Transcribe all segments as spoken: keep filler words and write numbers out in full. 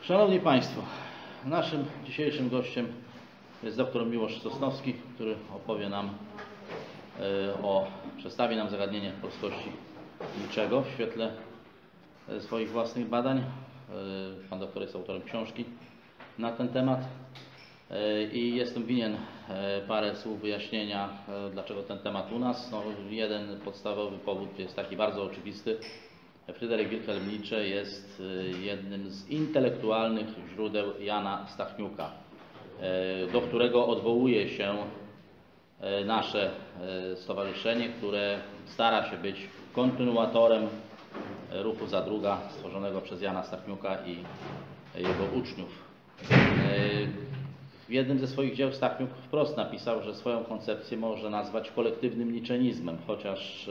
Szanowni Państwo, naszym dzisiejszym gościem jest dr Miłosz Sosnowski, który opowie nam o, przedstawi nam zagadnienie polskości niczego w świetle swoich własnych badań. Pan doktor jest autorem książki na ten temat i jestem winien parę słów wyjaśnienia, dlaczego ten temat u nas. No, jeden podstawowy powód jest taki bardzo oczywisty. Fryderyk Wilhelm Nietzsche jest jednym z intelektualnych źródeł Jana Stachniuka, do którego odwołuje się nasze stowarzyszenie, które stara się być kontynuatorem ruchu Zadruga stworzonego przez Jana Stachniuka i jego uczniów. W jednym ze swoich dzieł Stachniuk wprost napisał, że swoją koncepcję może nazwać kolektywnym niczenizmem, chociaż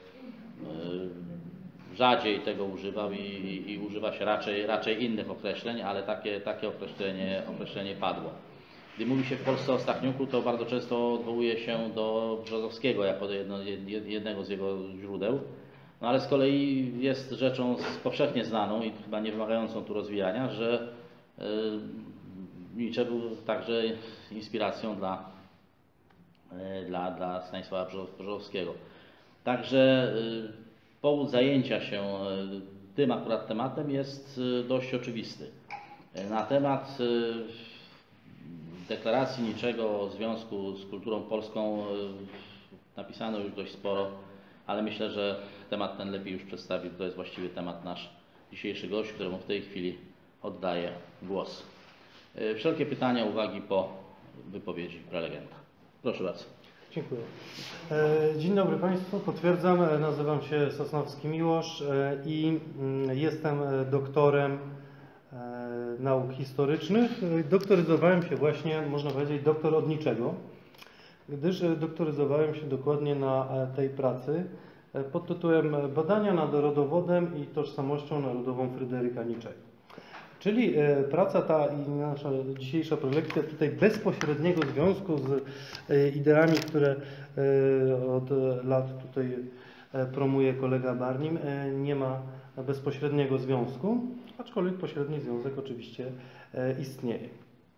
rzadziej tego używał i, i, i używa się raczej, raczej innych określeń, ale takie, takie określenie, określenie padło. Gdy mówi się w Polsce o Stachniuku, to bardzo często odwołuje się do Brzozowskiego jako do jedno, jednego z jego źródeł, no ale z kolei jest rzeczą powszechnie znaną i chyba nie wymagającą tu rozwijania, że yy, Nietzsche był także inspiracją dla, yy, dla, dla Stanisława Brzozowskiego. Także yy, powód zajęcia się tym akurat tematem jest dość oczywisty. Na temat deklaracji niczego o związku z kulturą polską napisano już dość sporo, ale myślę, że temat ten lepiej już przedstawił. To jest właściwie temat nasz dzisiejszy gość, któremu w tej chwili oddaję głos. Wszelkie pytania, uwagi po wypowiedzi prelegenta. Proszę bardzo. Dziękuję. Dzień dobry Państwu, potwierdzam, nazywam się Sosnowski Miłosz i jestem doktorem nauk historycznych. Doktoryzowałem się właśnie, można powiedzieć, doktor od niczego, gdyż doktoryzowałem się dokładnie na tej pracy pod tytułem Badania nad rodowodem i tożsamością narodową Fryderyka Nietzschego. Czyli praca ta i nasza dzisiejsza prelekcja tutaj bezpośredniego związku z ideami, które od lat tutaj promuje kolega Barnim, nie ma bezpośredniego związku, aczkolwiek pośredni związek oczywiście istnieje.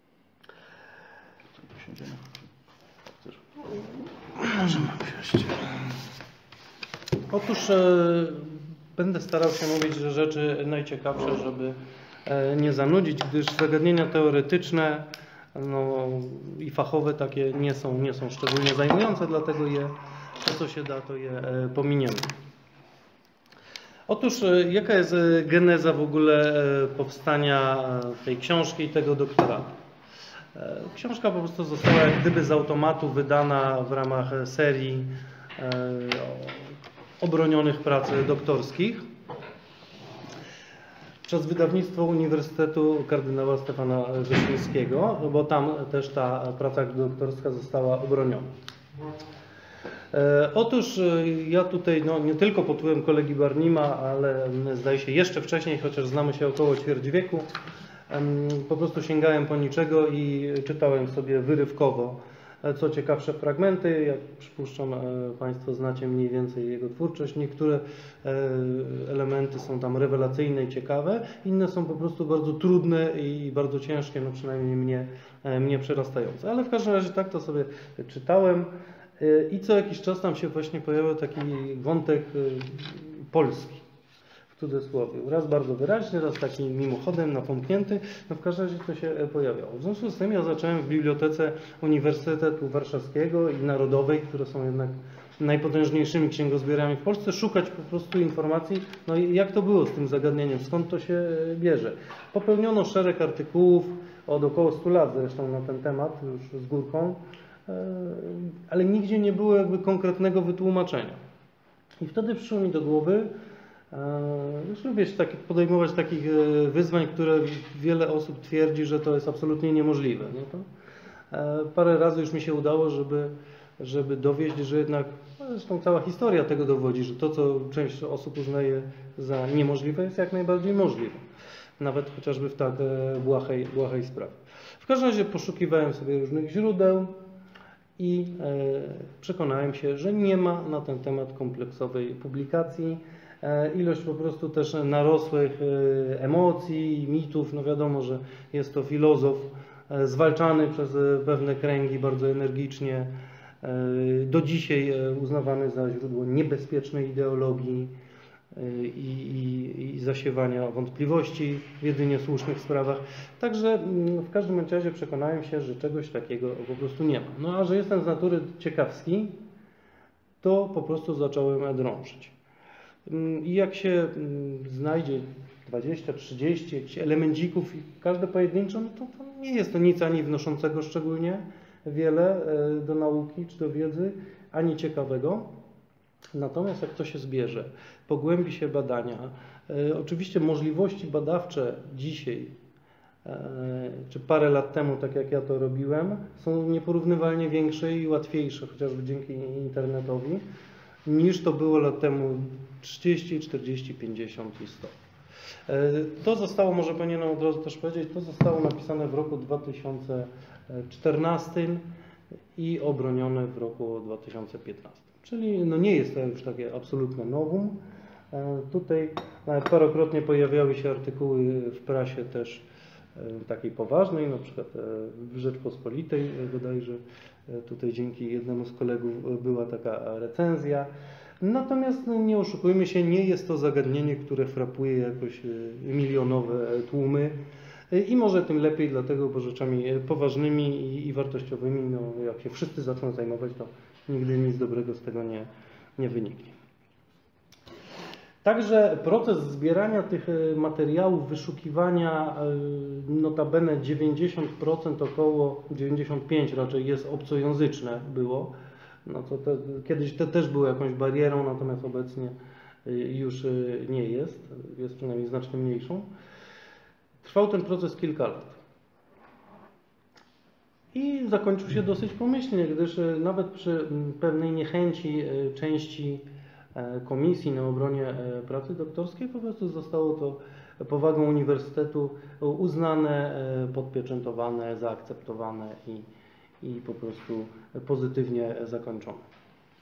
Otóż będę starał się mówić rzeczy najciekawsze, żeby nie zanudzić, gdyż zagadnienia teoretyczne no, i fachowe takie nie są, nie są szczególnie zajmujące, dlatego je, to co się da, to je pominiemy. Otóż jaka jest geneza w ogóle powstania tej książki i tego doktoratu? Książka po prostu została jak gdyby z automatu wydana w ramach serii obronionych prac doktorskich przez wydawnictwo Uniwersytetu Kardynała Stefana Wyszyńskiego, bo tam też ta praca doktorska została obroniona. E, otóż ja tutaj no, nie tylko pod wpływem kolegi Barnima, ale zdaje się jeszcze wcześniej, chociaż znamy się około ćwierć wieku, em, po prostu sięgałem po niczego i czytałem sobie wyrywkowo co ciekawsze fragmenty. Jak przypuszczam, Państwo znacie mniej więcej jego twórczość. Niektóre elementy są tam rewelacyjne i ciekawe, inne są po prostu bardzo trudne i bardzo ciężkie, no przynajmniej mnie, mnie przerastające. Ale w każdym razie tak to sobie czytałem i co jakiś czas tam się właśnie pojawiał taki wątek polski. W cudzysłowie. Raz bardzo wyraźny, raz taki mimochodem napomknięty, no w każdym razie to się pojawiało. W związku z tym ja zacząłem w Bibliotece Uniwersytetu Warszawskiego i Narodowej, które są jednak najpotężniejszymi księgozbiorami w Polsce, szukać po prostu informacji, no i jak to było z tym zagadnieniem, skąd to się bierze. Popełniono szereg artykułów od około stu lat zresztą na ten temat, już z górką, ale nigdzie nie było jakby konkretnego wytłumaczenia. I wtedy przyszło mi do głowy, już lubię się tak, podejmować takich wyzwań, które wiele osób twierdzi, że to jest absolutnie niemożliwe. No to parę razy już mi się udało, żeby, żeby dowieść, że jednak, zresztą cała historia tego dowodzi, że to, co część osób uznaje za niemożliwe, jest jak najbardziej możliwe. Nawet chociażby w tak błahej, błahej sprawie. W każdym razie poszukiwałem sobie różnych źródeł i przekonałem się, że nie ma na ten temat kompleksowej publikacji. ilość po prostu też narosłych emocji, mitów. No wiadomo, że jest to filozof zwalczany przez pewne kręgi bardzo energicznie, do dzisiaj uznawany za źródło niebezpiecznej ideologii i, i, i zasiewania wątpliwości w jedynie słusznych sprawach. Także w każdym razie przekonałem się, że czegoś takiego po prostu nie ma. No a że jestem z natury ciekawski, to po prostu zacząłem drążyć. I jak się znajdzie dwadzieścia trzydzieści jakichś elemencików, każde pojedyncze, no to, to nie jest to nic ani wnoszącego szczególnie wiele do nauki czy do wiedzy, ani ciekawego. Natomiast jak to się zbierze, pogłębi się badania, e, oczywiście możliwości badawcze dzisiaj, e, czy parę lat temu, tak jak ja to robiłem, są nieporównywalnie większe i łatwiejsze, chociażby dzięki internetowi, niż to było lat temu trzydzieści, czterdzieści, pięćdziesiąt i sto. E, to zostało, może powinienem od razu też powiedzieć, to zostało napisane w roku dwa tysiące czternastym i obronione w roku dwa tysiące piętnastym. Czyli no nie jest to już takie absolutne nowum. Tutaj parokrotnie pojawiały się artykuły w prasie też takiej poważnej, na przykład w Rzeczpospolitej bodajże tutaj dzięki jednemu z kolegów była taka recenzja. Natomiast no, nie oszukujmy się, nie jest to zagadnienie, które frapuje jakoś milionowe tłumy. I może tym lepiej, dlatego, bo rzeczami poważnymi i, i wartościowymi, no, jak się wszyscy zaczną zajmować, to nigdy nic dobrego z tego nie, nie wyniknie. Także proces zbierania tych materiałów, wyszukiwania, notabene dziewięćdziesiąt procent, około dziewięćdziesiąt pięć procent raczej jest obcojęzyczne było. No to te, kiedyś to też było jakąś barierą, natomiast obecnie już nie jest, jest przynajmniej znacznie mniejszą. Trwał ten proces kilka lat. I zakończył się dosyć pomyślnie, gdyż nawet przy pewnej niechęci części komisji na obronie pracy doktorskiej po prostu zostało to powagą uniwersytetu uznane, podpieczętowane, zaakceptowane i, i po prostu pozytywnie zakończone.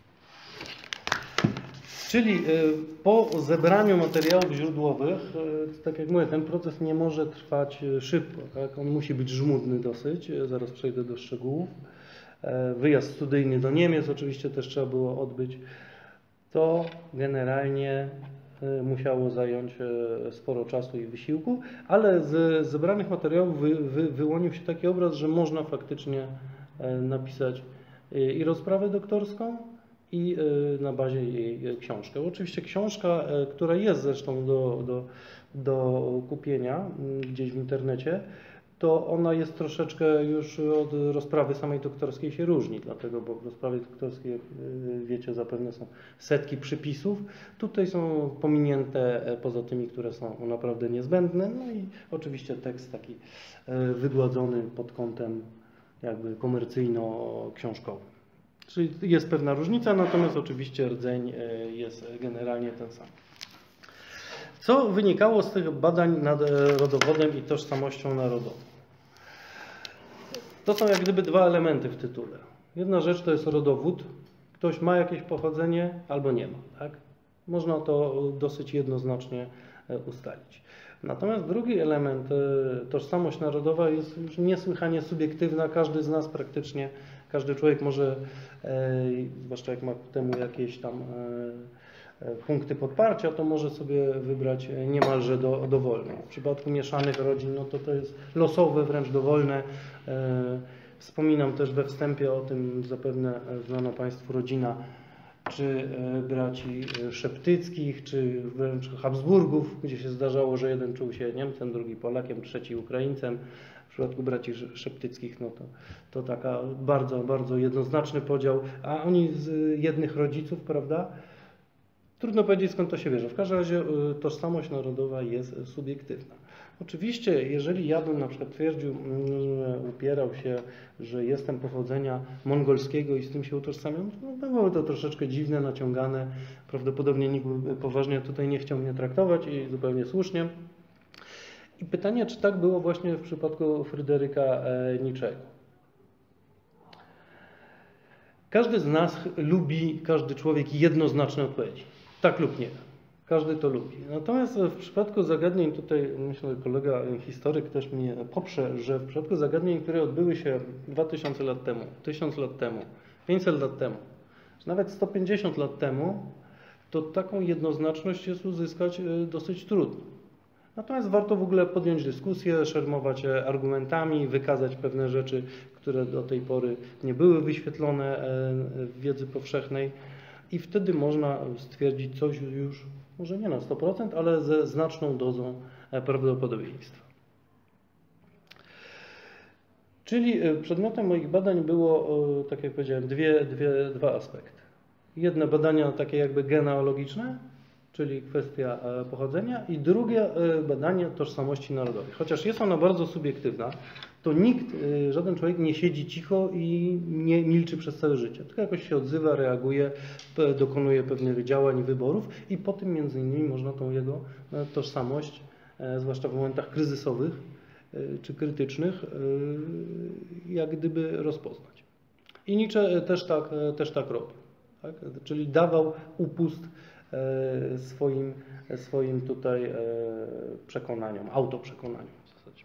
Czyli po zebraniu materiałów źródłowych, tak jak mówię, ten proces nie może trwać szybko, tak? On musi być żmudny dosyć, zaraz przejdę do szczegółów. Wyjazd studyjny do Niemiec oczywiście też trzeba było odbyć. To generalnie musiało zająć sporo czasu i wysiłku, ale z zebranych materiałów wy, wy, wyłonił się taki obraz, że można faktycznie napisać i rozprawę doktorską, i na bazie jej książkę. Oczywiście książka, która jest zresztą do, do, do kupienia gdzieś w internecie, to ona jest troszeczkę już od rozprawy samej doktorskiej się różni, dlatego, bo w rozprawie doktorskiej, jak wiecie, zapewne są setki przypisów. Tutaj są pominięte poza tymi, które są naprawdę niezbędne, no i oczywiście tekst taki wygładzony pod kątem jakby komercyjno-książkowym. Czyli jest pewna różnica, natomiast oczywiście rdzeń jest generalnie ten sam. Co wynikało z tych badań nad rodowodem i tożsamością narodową? To są jak gdyby dwa elementy w tytule. Jedna rzecz to jest rodowód. Ktoś ma jakieś pochodzenie albo nie ma. Tak? Można to dosyć jednoznacznie ustalić. Natomiast drugi element, tożsamość narodowa, jest już niesłychanie subiektywna. Każdy z nas praktycznie, każdy człowiek może, zwłaszcza jak ma ku temu jakieś tam punkty podparcia, to może sobie wybrać niemalże do, dowolnie. W przypadku mieszanych rodzin, no to to jest losowe, wręcz dowolne. Wspominam też we wstępie o tym, zapewne znana Państwu rodzina, czy braci Szeptyckich, czy wręcz Habsburgów, gdzie się zdarzało, że jeden czuł się Niemcem, drugi Polakiem, trzeci Ukraińcem. W przypadku braci Szeptyckich, no to, to taka bardzo, bardzo jednoznaczny podział, a oni z jednych rodziców, prawda? Trudno powiedzieć, skąd to się bierze. W każdym razie tożsamość narodowa jest subiektywna. Oczywiście, jeżeli ja bym na przykład twierdził, upierał się, że jestem pochodzenia mongolskiego i z tym się utożsamiam, to byłoby to troszeczkę dziwne, naciągane. Prawdopodobnie nikt by poważnie tutaj nie chciał mnie traktować i zupełnie słusznie. I pytanie, czy tak było właśnie w przypadku Fryderyka Nietzschego. Każdy z nas lubi, każdy człowiek jednoznaczne odpowiedzi. Tak lub nie. Każdy to lubi. Natomiast w przypadku zagadnień, tutaj myślę, że kolega historyk też mnie poprze, że w przypadku zagadnień, które odbyły się dwa tysiące lat temu, tysiąc lat temu, pięćset lat temu, czy nawet sto pięćdziesiąt lat temu, to taką jednoznaczność jest uzyskać dosyć trudno. Natomiast warto w ogóle podjąć dyskusję, szermować argumentami, wykazać pewne rzeczy, które do tej pory nie były wyświetlone w wiedzy powszechnej i wtedy można stwierdzić coś już, może nie na sto procent, ale ze znaczną dozą prawdopodobieństwa. Czyli przedmiotem moich badań było, tak jak powiedziałem, dwie, dwie, dwa aspekty. Jedne badania takie jakby genealogiczne, czyli kwestia pochodzenia, i drugie badanie tożsamości narodowej. Chociaż jest ona bardzo subiektywna, to nikt, żaden człowiek nie siedzi cicho i nie milczy przez całe życie, tylko jakoś się odzywa, reaguje, dokonuje pewnych działań, wyborów i po tym między innymi można tą jego tożsamość, zwłaszcza w momentach kryzysowych czy krytycznych, jak gdyby rozpoznać. I Nietzsche też tak, też tak robił, tak? Czyli dawał upust swoim, swoim tutaj przekonaniom, autoprzekonaniom w zasadzie.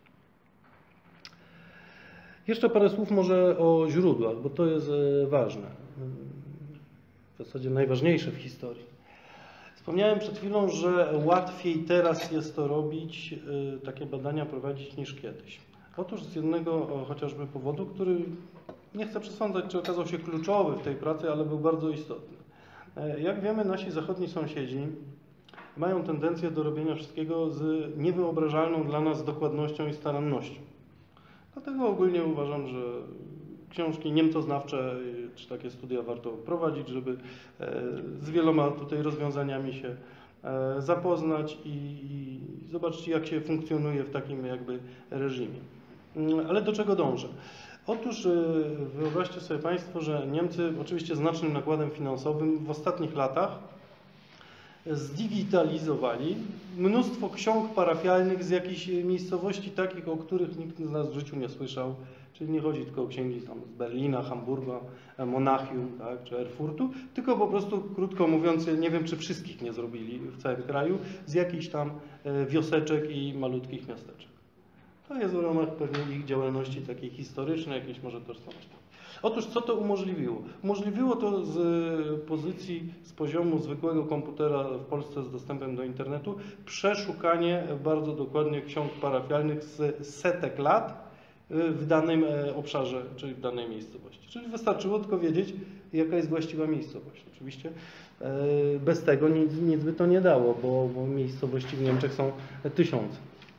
Jeszcze parę słów może o źródłach, bo to jest ważne, w zasadzie najważniejsze w historii. Wspomniałem przed chwilą, że łatwiej teraz jest to robić, takie badania prowadzić niż kiedyś. Otóż z jednego chociażby powodu, który nie chcę przesądzać, czy okazał się kluczowy w tej pracy, ale był bardzo istotny. Jak wiemy, nasi zachodni sąsiedzi mają tendencję do robienia wszystkiego z niewyobrażalną dla nas dokładnością i starannością. Dlatego ogólnie uważam, że książki niemcoznawcze czy takie studia warto prowadzić, żeby z wieloma tutaj rozwiązaniami się zapoznać i, i zobaczyć, jak się funkcjonuje w takim jakby reżimie. Ale do czego dążę? Otóż wyobraźcie sobie Państwo, że Niemcy oczywiście znacznym nakładem finansowym w ostatnich latach zdigitalizowali mnóstwo ksiąg parafialnych z jakichś miejscowości takich, o których nikt z nas w życiu nie słyszał. Czyli nie chodzi tylko o księgi tam z Berlina, Hamburga, Monachium, tak, czy Erfurtu, tylko po prostu, krótko mówiąc, nie wiem, czy wszystkich nie zrobili w całym kraju, z jakichś tam wioseczek i malutkich miasteczek. To jest w ramach pewnej ich działalności takiej historycznej, jakiejś może tożsamości. Otóż co to umożliwiło? Umożliwiło to z pozycji, z poziomu zwykłego komputera w Polsce z dostępem do internetu przeszukanie bardzo dokładnie ksiąg parafialnych z setek lat w danym obszarze, czyli w danej miejscowości. Czyli wystarczyło tylko wiedzieć, jaka jest właściwa miejscowość. Oczywiście bez tego nic, nic by to nie dało, bo, bo miejscowości w Niemczech są tysiące.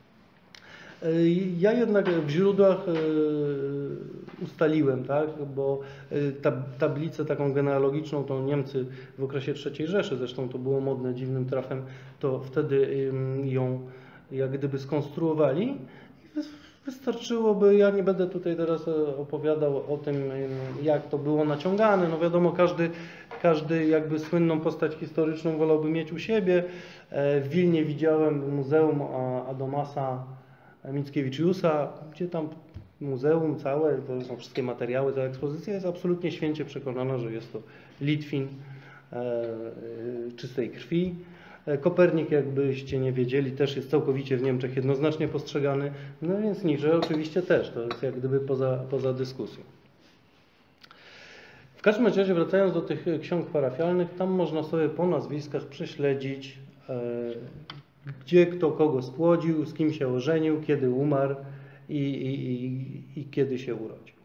Ja jednak w źródłach ustaliłem, tak, bo tablicę taką genealogiczną to Niemcy w okresie trzeciej Rzeszy, zresztą to było modne dziwnym trafem, to wtedy ją jak gdyby skonstruowali. Wystarczyłoby, ja nie będę tutaj teraz opowiadał o tym, jak to było naciągane. No wiadomo, każdy, każdy jakby słynną postać historyczną wolałby mieć u siebie. W Wilnie widziałem Muzeum Adomasa Mickiewicziusa, gdzie tam muzeum całe, to są wszystkie materiały, ta ekspozycja jest absolutnie święcie przekonana, że jest to Litwin e, czystej krwi. Kopernik, jakbyście nie wiedzieli, też jest całkowicie w Niemczech jednoznacznie postrzegany, no więc Nietzsche oczywiście też, to jest jak gdyby poza, poza dyskusją. W każdym razie, wracając do tych ksiąg parafialnych, tam można sobie po nazwiskach prześledzić, e, gdzie kto kogo spłodził, z kim się ożenił, kiedy umarł i, i, i, i kiedy się urodził.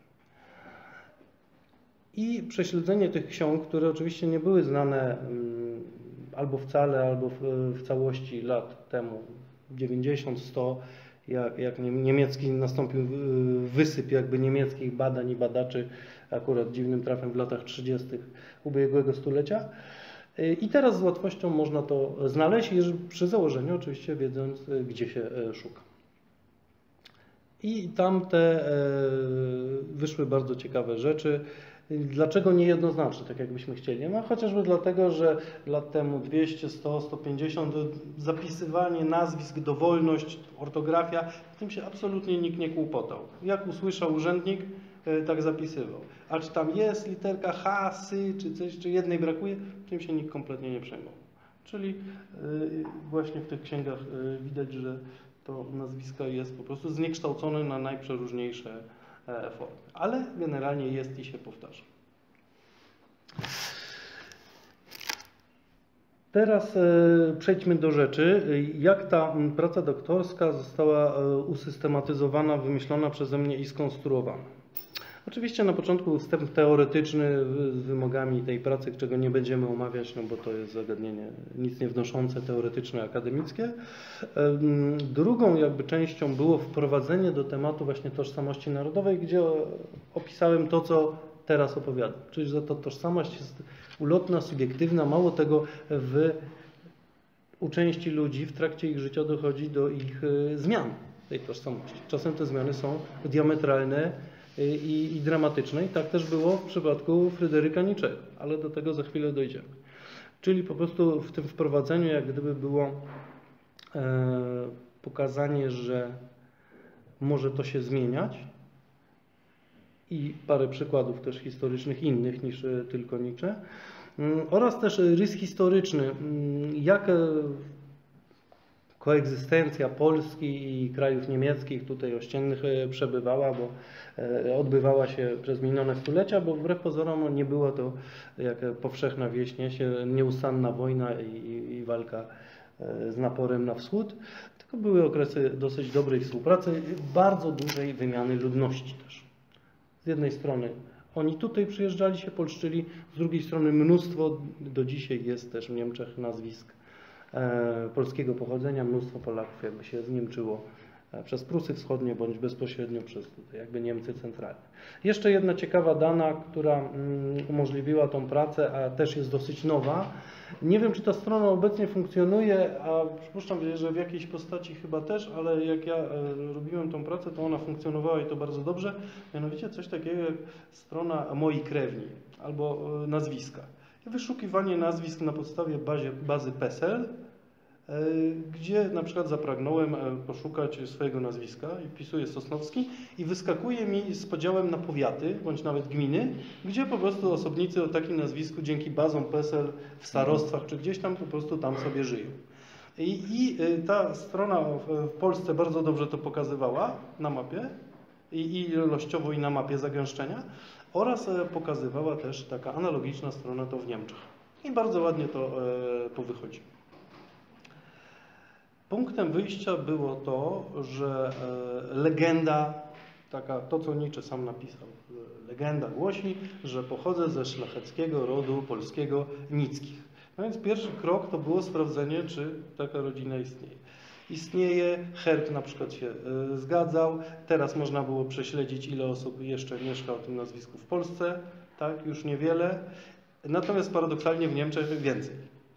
I prześledzenie tych ksiąg, które oczywiście nie były znane um, albo wcale, albo w, w całości lat temu, dziewięćdziesiąt, sto, jak, jak niemiecki nastąpił wysyp jakby niemieckich badań i badaczy, akurat dziwnym trafem w latach trzydziestych ubiegłego stulecia. I teraz z łatwością można to znaleźć, przy założeniu oczywiście wiedząc, gdzie się szuka. I tam te wyszły bardzo ciekawe rzeczy. Dlaczego niejednoznaczne, tak jakbyśmy chcieli? No chociażby dlatego, że lat temu dwieście, sto, sto pięćdziesiąt zapisywanie nazwisk, dowolność, ortografia, tym się absolutnie nikt nie kłopotał. Jak usłyszał urzędnik, tak zapisywał. A czy tam jest literka H, sy, czy coś, czy jednej brakuje, tym się nikt kompletnie nie przejmował. Czyli y, właśnie w tych księgach y, widać, że to nazwisko jest po prostu zniekształcone na najprzeróżniejsze e, formy, ale generalnie jest i się powtarza. Teraz e, przejdźmy do rzeczy. Jak ta praca doktorska została e, usystematyzowana, wymyślona przeze mnie i skonstruowana? Oczywiście na początku wstęp teoretyczny z wymogami tej pracy, czego nie będziemy omawiać, no bo to jest zagadnienie nic nie wnoszące, teoretyczne, akademickie. Drugą jakby częścią było wprowadzenie do tematu właśnie tożsamości narodowej, gdzie opisałem to, co teraz opowiadam. Czyli że ta tożsamość jest ulotna, subiektywna, mało tego, w u części ludzi w trakcie ich życia dochodzi do ich zmian tej tożsamości. Czasem te zmiany są diametralne i, i dramatyczne i tak też było w przypadku Fryderyka Nietzschego, ale do tego za chwilę dojdziemy. Czyli po prostu w tym wprowadzeniu jak gdyby było e, pokazanie, że może to się zmieniać i parę przykładów też historycznych innych niż tylko Nietzsche oraz też rys historyczny, jak koegzystencja Polski i krajów niemieckich tutaj ościennych przebywała, bo odbywała się przez minione stulecia, bo wbrew pozorom nie była to jak powszechna wieść, niesie nieustanna wojna i, i walka z naporem na wschód, tylko były okresy dosyć dobrej współpracy, bardzo dużej wymiany ludności też. Z jednej strony oni tutaj przyjeżdżali, się polszczyli, z drugiej strony mnóstwo, do dzisiaj jest też w Niemczech nazwisk e, polskiego pochodzenia, mnóstwo Polaków jakby się zniemczyło e, przez Prusy Wschodnie, bądź bezpośrednio przez tutaj jakby Niemcy centralne. Jeszcze jedna ciekawa dana, która mm, umożliwiła tą pracę, a też jest dosyć nowa. Nie wiem, czy ta strona obecnie funkcjonuje, a przypuszczam, że w jakiejś postaci chyba też, ale jak ja robiłem tą pracę, to ona funkcjonowała i to bardzo dobrze. Mianowicie coś takiego jak strona Moi Krewni albo nazwiska. Wyszukiwanie nazwisk na podstawie bazie, bazy PESEL, gdzie na przykład zapragnąłem poszukać swojego nazwiska i wpisuję Sosnowski i wyskakuje mi z podziałem na powiaty, bądź nawet gminy, gdzie po prostu osobnicy o takim nazwisku dzięki bazom PESEL w starostwach czy gdzieś tam po prostu tam sobie żyją. I, i ta strona w Polsce bardzo dobrze to pokazywała na mapie, i ilościowo i na mapie zagęszczenia, oraz pokazywała też taka analogiczna strona to w Niemczech. I bardzo ładnie to powychodzi. Punktem wyjścia było to, że legenda, taka, to co Nietzsche sam napisał, legenda głosi, że pochodzę ze szlacheckiego rodu polskiego Nickich. No więc pierwszy krok to było sprawdzenie, czy taka rodzina istnieje. Istnieje, herb na przykład się zgadzał, teraz można było prześledzić, ile osób jeszcze mieszka o tym nazwisku w Polsce, tak, już niewiele, natomiast paradoksalnie w Niemczech więcej.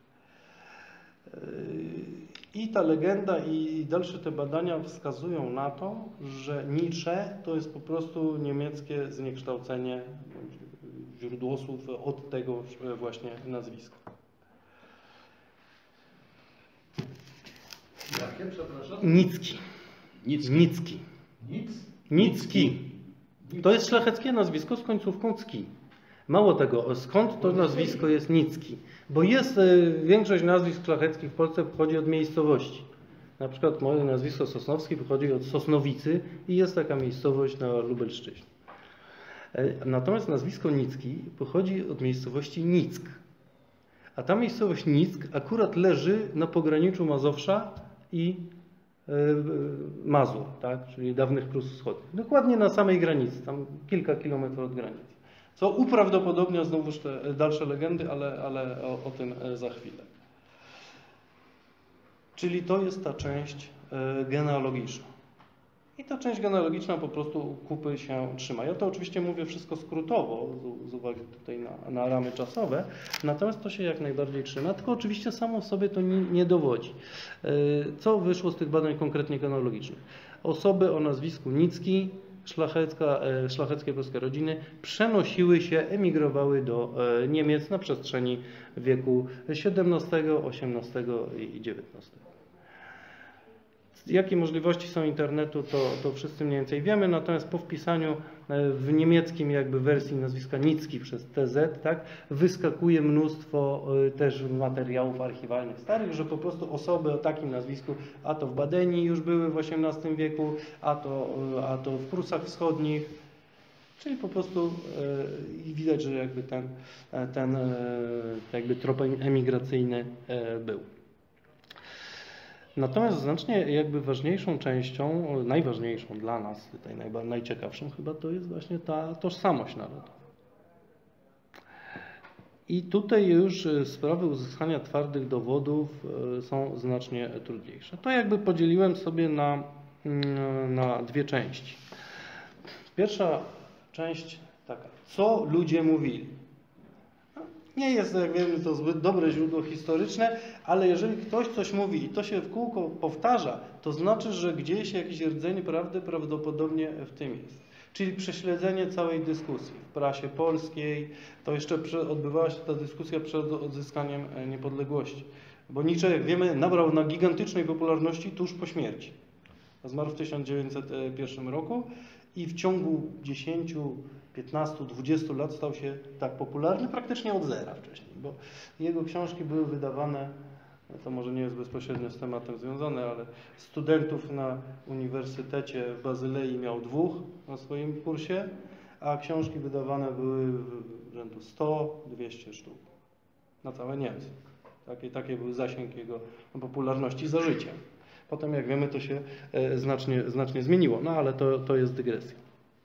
I ta legenda i dalsze te badania wskazują na to, że Nietzsche to jest po prostu niemieckie zniekształcenie źródłosłów od tego właśnie nazwiska. Jakie, przepraszam? Nicki. Nicki. Nicki. Nic? Nicki. To jest szlacheckie nazwisko z końcówką ski. Mało tego, skąd to nazwisko jest Nicki? Bo jest większość nazwisk szlacheckich w Polsce pochodzi od miejscowości. Na przykład moje nazwisko Sosnowski pochodzi od Sosnowicy i jest taka miejscowość na Lubelszczyźnie. Natomiast nazwisko Nicki pochodzi od miejscowości Nick. A ta miejscowość Nick akurat leży na pograniczu Mazowsza i Mazur, tak? Czyli dawnych Prus Wschodnich. Dokładnie na samej granicy, tam kilka kilometrów od granicy. Co uprawdopodobnia znowuż te dalsze legendy, ale, ale o, o tym za chwilę. Czyli to jest ta część genealogiczna. I ta część genealogiczna po prostu kupy się trzyma. Ja to oczywiście mówię wszystko skrótowo, z, z uwagi tutaj na, na ramy czasowe, natomiast to się jak najbardziej trzyma, tylko oczywiście samo w sobie to nie, nie dowodzi. Co wyszło z tych badań konkretnie genealogicznych? Osoby o nazwisku Nicki, szlachecka, szlacheckie polskie rodziny przenosiły się, emigrowały do Niemiec na przestrzeni wieku siedemnastego, osiemnastego i dziewiętnastego. Jakie możliwości są internetu, to, to wszyscy mniej więcej wiemy, natomiast po wpisaniu w niemieckim jakby wersji nazwiska Nicki przez T Z, tak, wyskakuje mnóstwo też materiałów archiwalnych starych, że po prostu osoby o takim nazwisku, a to w Badenii już były w osiemnastym wieku, a to, a to w Prusach Wschodnich, czyli po prostu i widać, że jakby ten, ten jakby trop emigracyjny był. Natomiast znacznie jakby ważniejszą częścią, najważniejszą dla nas, tutaj najciekawszą chyba, to jest właśnie ta tożsamość narodowa. I tutaj już sprawy uzyskania twardych dowodów są znacznie trudniejsze. To jakby podzieliłem sobie na, na dwie części. Pierwsza część taka, co ludzie mówili. Nie jest, jak wiemy, to zbyt dobre źródło historyczne, ale jeżeli ktoś coś mówi i to się w kółko powtarza, to znaczy, że gdzieś jakiś rdzeń prawdy prawdopodobnie w tym jest. Czyli prześledzenie całej dyskusji w prasie polskiej, to jeszcze odbywała się ta dyskusja przed odzyskaniem niepodległości. Bo Nietzsche, jak wiemy, nabrał na gigantycznej popularności tuż po śmierci. Zmarł w tysiąc dziewięćset pierwszym roku i w ciągu dziesięciu, piętnastu, dwudziestu lat stał się tak popularny praktycznie od zera wcześniej, bo jego książki były wydawane, to może nie jest bezpośrednio z tematem związane, ale studentów na Uniwersytecie w Bazylei miał dwóch na swoim kursie, a książki wydawane były w rzędu sto do dwiestu sztuk na całe Niemcy. Taki, taki był zasięg jego popularności za życia. Potem, jak wiemy, to się znacznie, znacznie zmieniło, no ale to, to jest dygresja.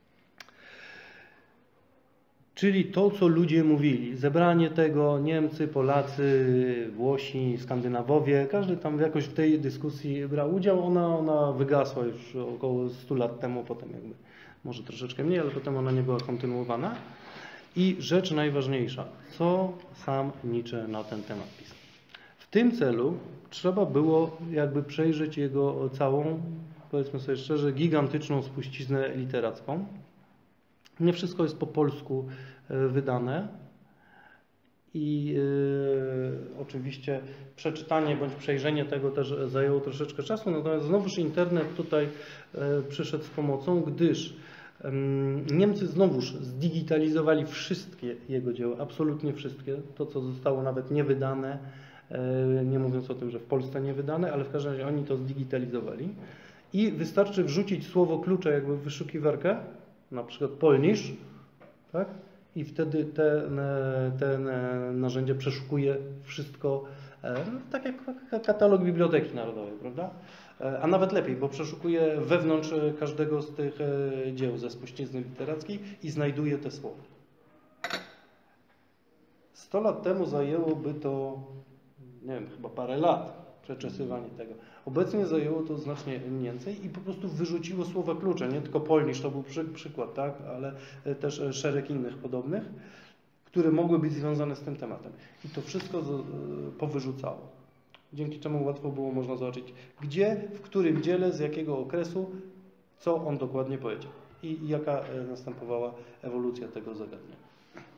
Czyli to, co ludzie mówili, zebranie tego, Niemcy, Polacy, Włosi, Skandynawowie, każdy tam jakoś w tej dyskusji brał udział, ona, ona wygasła już około stu lat temu, potem jakby, może troszeczkę mniej, ale potem ona nie była kontynuowana. I rzecz najważniejsza, co sam Nietzsche na ten temat pisał. W tym celu trzeba było jakby przejrzeć jego całą, powiedzmy sobie szczerze, gigantyczną spuściznę literacką. Nie wszystko jest po polsku wydane i yy, oczywiście przeczytanie bądź przejrzenie tego też zajęło troszeczkę czasu, natomiast znowuż internet tutaj yy, przyszedł z pomocą, gdyż yy, Niemcy znowuż zdigitalizowali wszystkie jego dzieła, absolutnie wszystkie, to co zostało nawet niewydane, yy, nie mówiąc o tym, że w Polsce nie wydane, ale w każdym razie oni to zdigitalizowali i wystarczy wrzucić słowo klucze jakby w wyszukiwarkę, na przykład Polnisz, tak? I wtedy ten, ten narzędzie przeszukuje wszystko, tak jak katalog Biblioteki Narodowej, prawda? A nawet lepiej, bo przeszukuje wewnątrz każdego z tych dzieł ze spuścizny literackiej i znajduje te słowa. Sto lat temu zajęłoby to, nie wiem, chyba parę lat. Przeczesywanie tego. Obecnie zajęło to znacznie więcej i po prostu wyrzuciło słowa klucze, nie tylko Polnisz, to był przy, przykład, tak, ale też szereg innych podobnych, które mogły być związane z tym tematem. I to wszystko z, powyrzucało. Dzięki czemu łatwo było można zobaczyć, gdzie, w którym dziele, z jakiego okresu, co on dokładnie powiedział i, i jaka następowała ewolucja tego zagadnienia.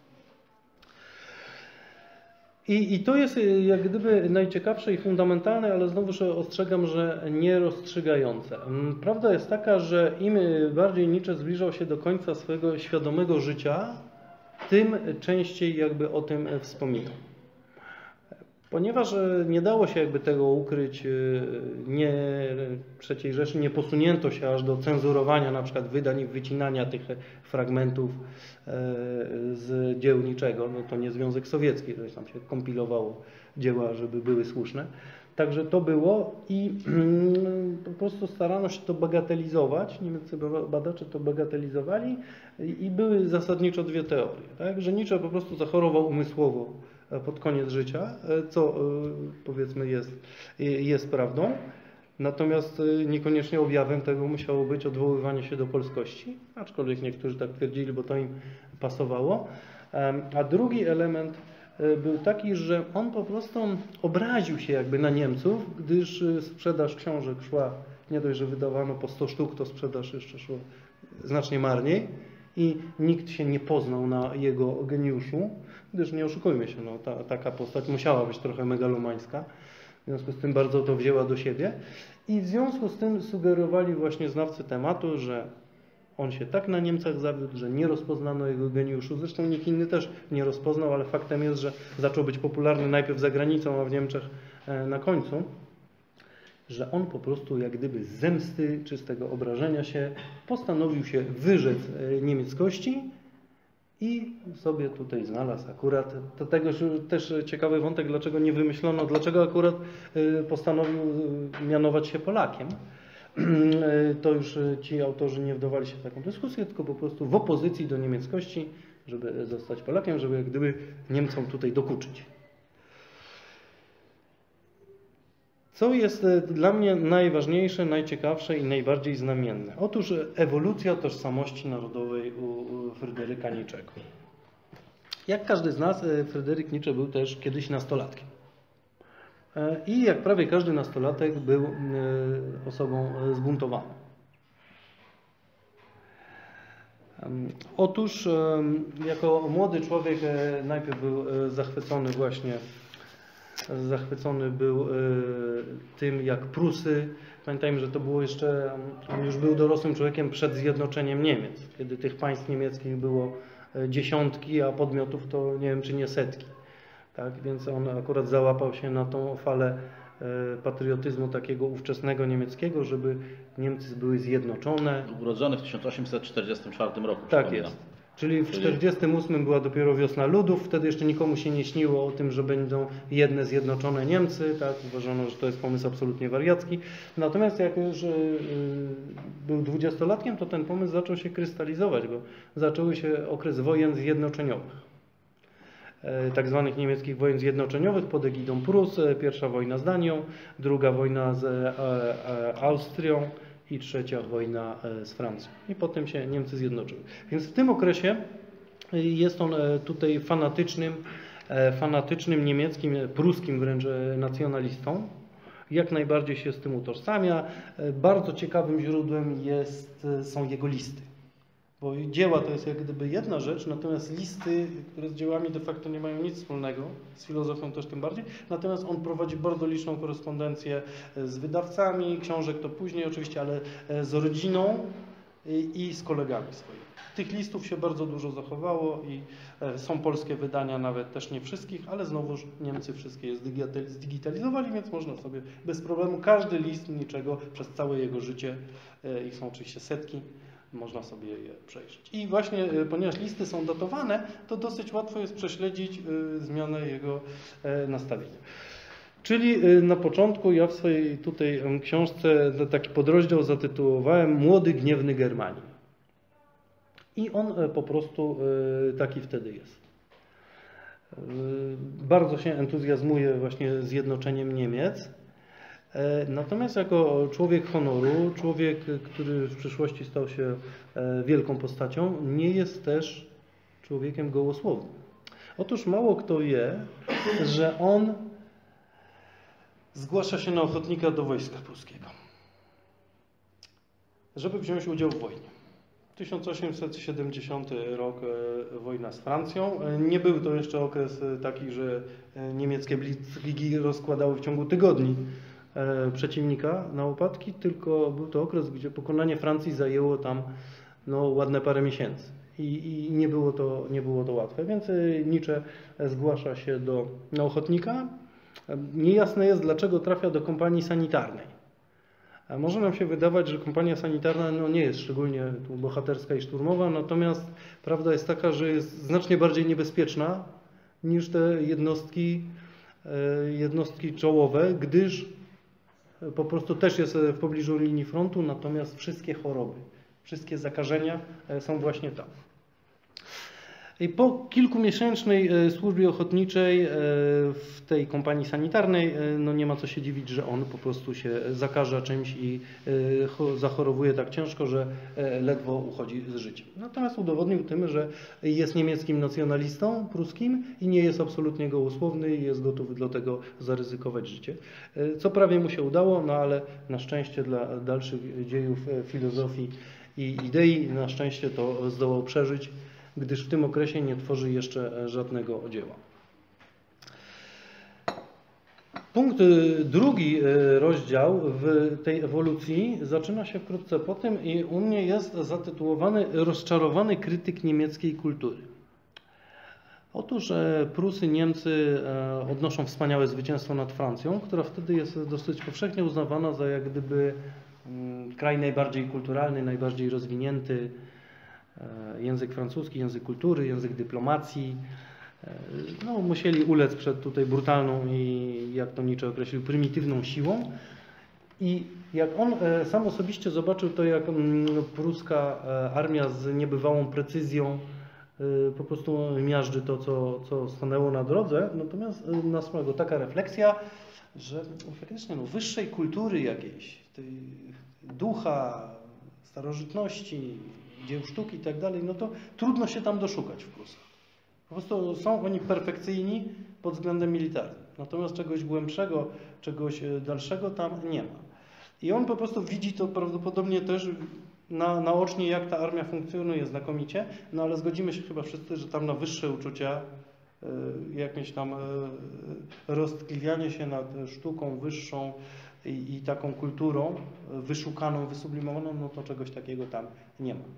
I, I to jest jak gdyby najciekawsze i fundamentalne, ale znowuż ostrzegam, że nie rozstrzygające. Prawda jest taka, że im bardziej Nietzsche zbliżał się do końca swojego świadomego życia, tym częściej jakby o tym wspominał. Ponieważ nie dało się jakby tego ukryć, nie, trzeciej Rzeszy nie posunięto się aż do cenzurowania na przykład wydań i wycinania tych fragmentów z dzieł niczego, no to nie Związek Sowiecki, to tam się kompilowało dzieła, żeby były słuszne. Także to było i po prostu starano się to bagatelizować, niemieccy badacze to bagatelizowali i były zasadniczo dwie teorie, tak? Że Nietzsche po prostu zachorował umysłowo pod koniec życia, co powiedzmy jest, jest prawdą, natomiast niekoniecznie objawem tego musiało być odwoływanie się do polskości, aczkolwiek niektórzy tak twierdzili, bo to im pasowało. A drugi element był taki, że on po prostu obraził się jakby na Niemców, gdyż sprzedaż książek szła, nie dość, że wydawano po sto sztuk, to sprzedaż jeszcze szła znacznie marniej i nikt się nie poznał na jego geniuszu, gdyż nie oszukujmy się, no, ta, taka postać musiała być trochę megalomańska, W związku z tym bardzo to wzięła do siebie i w związku z tym sugerowali właśnie znawcy tematu, że on się tak na Niemcach zawiódł, że nie rozpoznano jego geniuszu. Zresztą nikt inny też nie rozpoznał, ale faktem jest, że zaczął być popularny najpierw za granicą, a w Niemczech na końcu, że on po prostu jak gdyby z zemsty czy z tego obrażenia się postanowił się wyrzec niemieckości i sobie tutaj znalazł akurat, to tego też ciekawy wątek, dlaczego nie wymyślono, dlaczego akurat postanowił mianować się Polakiem. To już ci autorzy nie wdawali się w taką dyskusję, tylko po prostu w opozycji do niemieckości, żeby zostać Polakiem, żeby jak gdyby Niemcom tutaj dokuczyć. Co jest dla mnie najważniejsze, najciekawsze i najbardziej znamienne? Otóż ewolucja tożsamości narodowej u Fryderyka Nietzschego. Jak każdy z nas, Fryderyk Nietzsche był też kiedyś nastolatkiem. I jak prawie każdy nastolatek był osobą zbuntowaną. Otóż jako młody człowiek najpierw był zachwycony właśnie zachwycony był tym, jak Prusy, pamiętajmy, że to było jeszcze, on już był dorosłym człowiekiem przed zjednoczeniem Niemiec, kiedy tych państw niemieckich było dziesiątki, a podmiotów to nie wiem czy nie setki. Tak? Więc on akurat załapał się na tą falę patriotyzmu takiego ówczesnego niemieckiego, żeby Niemcy były zjednoczone. Urodzony w tysiąc osiemset czterdziestym czwartym roku. Tak jest. Czyli w tysiąc osiemset czterdziestym ósmym była dopiero wiosna ludów, wtedy jeszcze nikomu się nie śniło o tym, że będą jedne zjednoczone Niemcy, tak? Uważano, że to jest pomysł absolutnie wariacki. Natomiast jak już był dwudziestolatkiem, to ten pomysł zaczął się krystalizować, bo zaczęły się okres wojen zjednoczeniowych. Tak zwanych niemieckich wojen zjednoczeniowych pod egidą Prus, pierwsza wojna z Danią, druga wojna z Austrią i trzecia wojna z Francją. I potem się Niemcy zjednoczyły. Więc w tym okresie jest on tutaj fanatycznym, fanatycznym niemieckim, pruskim wręcz nacjonalistą. Jak najbardziej się z tym utożsamia. Bardzo ciekawym źródłem jest, są jego listy. Bo dzieła to jest jak gdyby jedna rzecz, natomiast listy, które z dziełami de facto nie mają nic wspólnego, z filozofią też tym bardziej, natomiast on prowadzi bardzo liczną korespondencję z wydawcami, książek to później oczywiście, ale z rodziną i z kolegami swoimi. Tych listów się bardzo dużo zachowało i są polskie wydania, nawet też nie wszystkich, ale znowuż Niemcy wszystkie je zdigitalizowali, więc można sobie bez problemu każdy list niczego przez całe jego życie, ich są oczywiście setki, można sobie je przejrzeć. I właśnie, ponieważ listy są datowane, to dosyć łatwo jest prześledzić zmianę jego nastawienia. Czyli na początku ja w swojej tutaj książce taki podrozdział zatytułowałem Młody, gniewny Germanin. I on po prostu taki wtedy jest. Bardzo się entuzjazmuje właśnie zjednoczeniem Niemiec. Natomiast jako człowiek honoru, człowiek, który w przyszłości stał się wielką postacią, nie jest też człowiekiem gołosłownym. Otóż mało kto wie, że on zgłasza się na ochotnika do wojska pruskiego, żeby wziąć udział w wojnie. tysiąc osiemset siedemdziesiąty rok, wojna z Francją. Nie był to jeszcze okres taki, że niemieckie blitzkriegi rozkładały w ciągu tygodni przeciwnika na łopatki, tylko był to okres, gdzie pokonanie Francji zajęło tam no, ładne parę miesięcy i, i nie, było to, nie było to łatwe, więc Nietzsche zgłasza się do na ochotnika. Niejasne jest, dlaczego trafia do kompanii sanitarnej. Może nam się wydawać, że kompania sanitarna no, nie jest szczególnie tu bohaterska i szturmowa, natomiast prawda jest taka, że jest znacznie bardziej niebezpieczna niż te jednostki, jednostki czołowe, gdyż po prostu też jest w pobliżu linii frontu, natomiast wszystkie choroby, wszystkie zakażenia są właśnie tam. I po kilkumiesięcznej służbie ochotniczej w tej kompanii sanitarnej no nie ma co się dziwić, że on po prostu się zakaża czymś i zachorowuje tak ciężko, że ledwo uchodzi z życiem. Natomiast udowodnił tym, że jest niemieckim nacjonalistą pruskim i nie jest absolutnie gołosłowny i jest gotów do tego zaryzykować życie. Co prawie mu się udało, no ale na szczęście dla dalszych dziejów filozofii i idei, na szczęście to zdołał przeżyć, gdyż w tym okresie nie tworzy jeszcze żadnego dzieła. Punkt y, drugi y, rozdział w tej ewolucji zaczyna się wkrótce po tym i u mnie jest zatytułowany Rozczarowany krytyk niemieckiej kultury. Otóż e, Prusy, Niemcy e, odnoszą wspaniałe zwycięstwo nad Francją, która wtedy jest dosyć powszechnie uznawana za jak gdyby mm, kraj najbardziej kulturalny, najbardziej rozwinięty, e, język francuski, język kultury, język dyplomacji. E, no, musieli ulec przed tutaj brutalną i, jak to Nietzsche określił, prymitywną siłą. I jak on e, sam osobiście zobaczył to, jak mm, pruska e, armia z niebywałą precyzją po prostu miażdży to, co, co stanęło na drodze, natomiast nasuwa go taka refleksja, że faktycznie no, wyższej kultury jakiejś, tej ducha, starożytności, dzieł sztuki i tak dalej, no to trudno się tam doszukać w Prusach. Po prostu są oni perfekcyjni pod względem militarnym, natomiast czegoś głębszego, czegoś dalszego tam nie ma. I on po prostu widzi to prawdopodobnie też Na, naocznie, jak ta armia funkcjonuje znakomicie, no ale zgodzimy się chyba wszyscy, że tam na wyższe uczucia, y, jakieś tam y, roztkliwianie się nad sztuką wyższą i, i taką kulturą y, wyszukaną, wysublimowaną, no to czegoś takiego tam nie ma.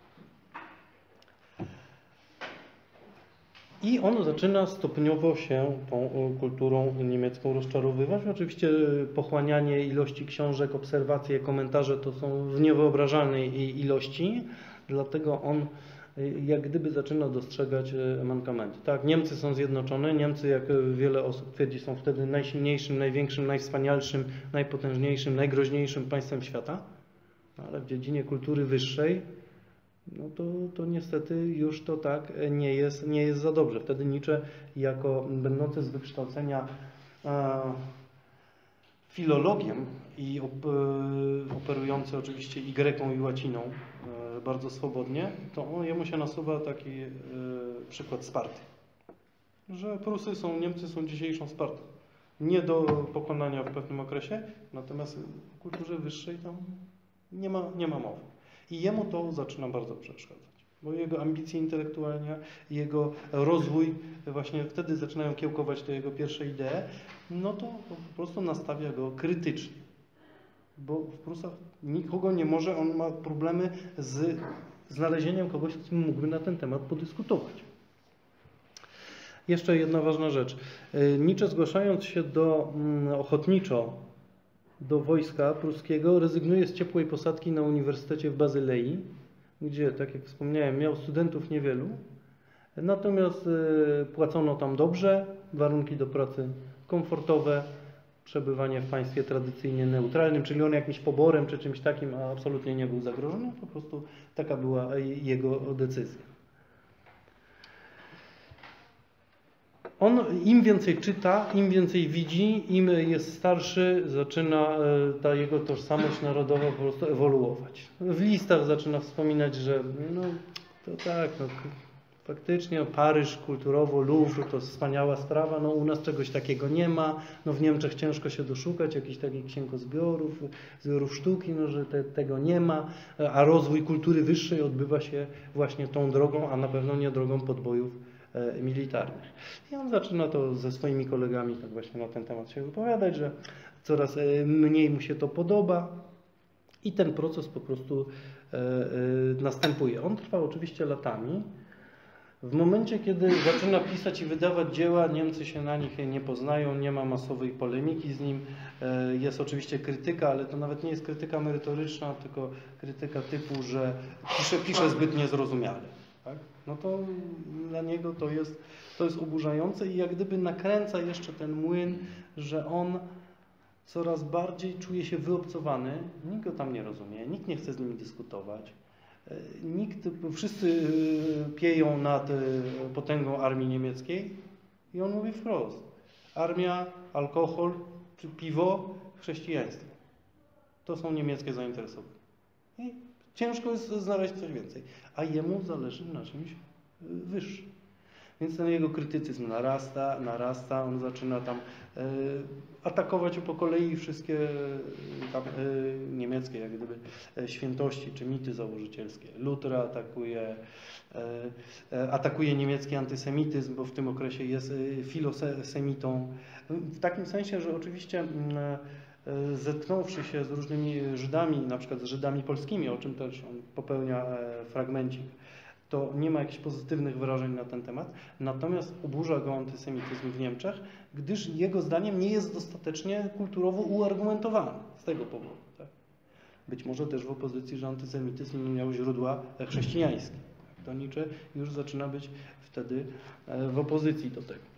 I on zaczyna stopniowo się tą kulturą niemiecką rozczarowywać. Oczywiście pochłanianie ilości książek, obserwacje, komentarze to są w niewyobrażalnej ilości, dlatego on jak gdyby zaczyna dostrzegać mankamenty. Tak, Niemcy są zjednoczone, Niemcy, jak wiele osób twierdzi, są wtedy najsilniejszym, największym, najwspanialszym, najpotężniejszym, najgroźniejszym państwem świata, ale w dziedzinie kultury wyższej no to, to niestety już to tak nie jest, nie jest za dobrze. Wtedy Nietzsche, jako będący z wykształcenia e, filologiem i op, e, operujący oczywiście i greką, i łaciną e, bardzo swobodnie, to on, jemu się nasuwa taki e, przykład Sparty. Że Prusy są, Niemcy są dzisiejszą Spartą. Nie do pokonania w pewnym okresie, natomiast w kulturze wyższej tam nie ma, nie ma mowy. I jemu to zaczyna bardzo przeszkadzać, bo jego ambicje intelektualne, jego rozwój właśnie wtedy zaczynają kiełkować te jego pierwsze idee, no to po prostu nastawia go krytycznie. Bo w Prusach nikogo nie może, on ma problemy z znalezieniem kogoś, z kim mógłby na ten temat podyskutować. Jeszcze jedna ważna rzecz. Nietzsche, zgłaszając się do ochotniczo do wojska pruskiego, rezygnuje z ciepłej posadki na Uniwersytecie w Bazylei, gdzie, tak jak wspomniałem, miał studentów niewielu, natomiast płacono tam dobrze, warunki do pracy komfortowe, przebywanie w państwie tradycyjnie neutralnym, czyli on jakimś poborem czy czymś takim absolutnie nie był zagrożony, po prostu taka była jego decyzja. On im więcej czyta, im więcej widzi, im jest starszy, zaczyna ta jego tożsamość narodowa po prostu ewoluować. W listach zaczyna wspominać, że no to tak, no, faktycznie no, Paryż kulturowo, Louvre to wspaniała sprawa, no u nas czegoś takiego nie ma, no w Niemczech ciężko się doszukać jakichś takich księgozbiorów, zbiorów sztuki, no że te, tego nie ma, a rozwój kultury wyższej odbywa się właśnie tą drogą, a na pewno nie drogą podbojów militarnych. I on zaczyna to ze swoimi kolegami tak właśnie na ten temat się wypowiadać, że coraz mniej mu się to podoba i ten proces po prostu następuje. On trwa oczywiście latami. W momencie, kiedy zaczyna pisać i wydawać dzieła, Niemcy się na nich nie poznają, nie ma masowej polemiki z nim. Jest oczywiście krytyka, ale to nawet nie jest krytyka merytoryczna, tylko krytyka typu, że pisze, pisze zbyt niezrozumiale. Tak? No to dla niego to jest, to jest oburzające i jak gdyby nakręca jeszcze ten młyn, że on coraz bardziej czuje się wyobcowany, nikt go tam nie rozumie, nikt nie chce z nim dyskutować, nikt, wszyscy pieją nad potęgą armii niemieckiej i on mówi wprost, armia, alkohol czy piwo, chrześcijaństwo. To są niemieckie zainteresowania. I ciężko jest znaleźć coś więcej, a jemu zależy na czymś wyższym. Więc ten jego krytycyzm narasta, narasta, on zaczyna tam e, atakować po kolei wszystkie e, tam, e, niemieckie jak gdyby e, świętości czy mity założycielskie. Luther atakuje, e, e, atakuje niemiecki antysemityzm, bo w tym okresie jest e, filosemitą. W takim sensie, że oczywiście m, e, zetknąwszy się z różnymi Żydami, na przykład z Żydami polskimi, o czym też on popełnia e, fragmencik, to nie ma jakichś pozytywnych wyrażeń na ten temat, natomiast oburza go antysemityzm w Niemczech, gdyż jego zdaniem nie jest dostatecznie kulturowo uargumentowany z tego powodu. Tak? Być może też w opozycji, że antysemityzm nie miał źródła chrześcijańskie. To Nietzsche już zaczyna być wtedy w opozycji do tego.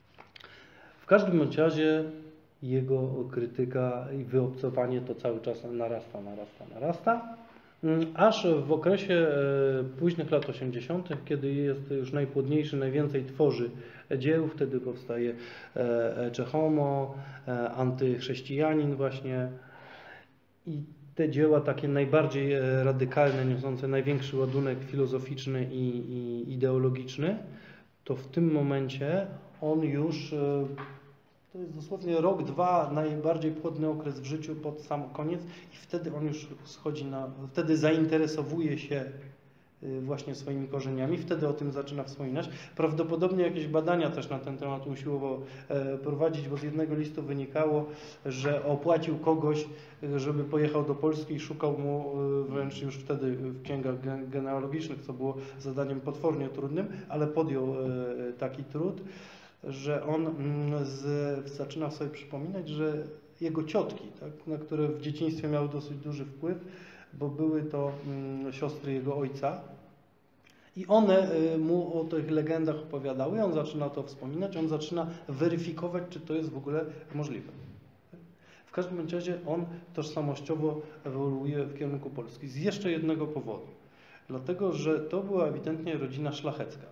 W każdym bądź razie jego krytyka i wyobcowanie to cały czas narasta, narasta, narasta. Aż w okresie późnych lat osiemdziesiątych, kiedy jest już najpłodniejszy, najwięcej tworzy dzieł, wtedy powstaje Ecce Homo, antychrześcijanin właśnie i te dzieła takie najbardziej radykalne, niosące największy ładunek filozoficzny i, i ideologiczny, to w tym momencie on już, to jest dosłownie rok, dwa, najbardziej płodny okres w życiu pod sam koniec i wtedy on już schodzi na, wtedy zainteresowuje się właśnie swoimi korzeniami, wtedy o tym zaczyna wspominać. Prawdopodobnie jakieś badania też na ten temat usiłował prowadzić, bo z jednego listu wynikało, że opłacił kogoś, żeby pojechał do Polski i szukał mu wręcz już wtedy w księgach genealogicznych, co było zadaniem potwornie trudnym, ale podjął taki trud, że on z, zaczyna sobie przypominać, że jego ciotki, tak, na które w dzieciństwie miały dosyć duży wpływ, bo były to mm, siostry jego ojca i one y, mu o tych legendach opowiadały, on zaczyna to wspominać, on zaczyna weryfikować, czy to jest w ogóle możliwe. W każdym razie on tożsamościowo ewoluuje w kierunku Polski z jeszcze jednego powodu. Dlatego, że to była ewidentnie rodzina szlachecka.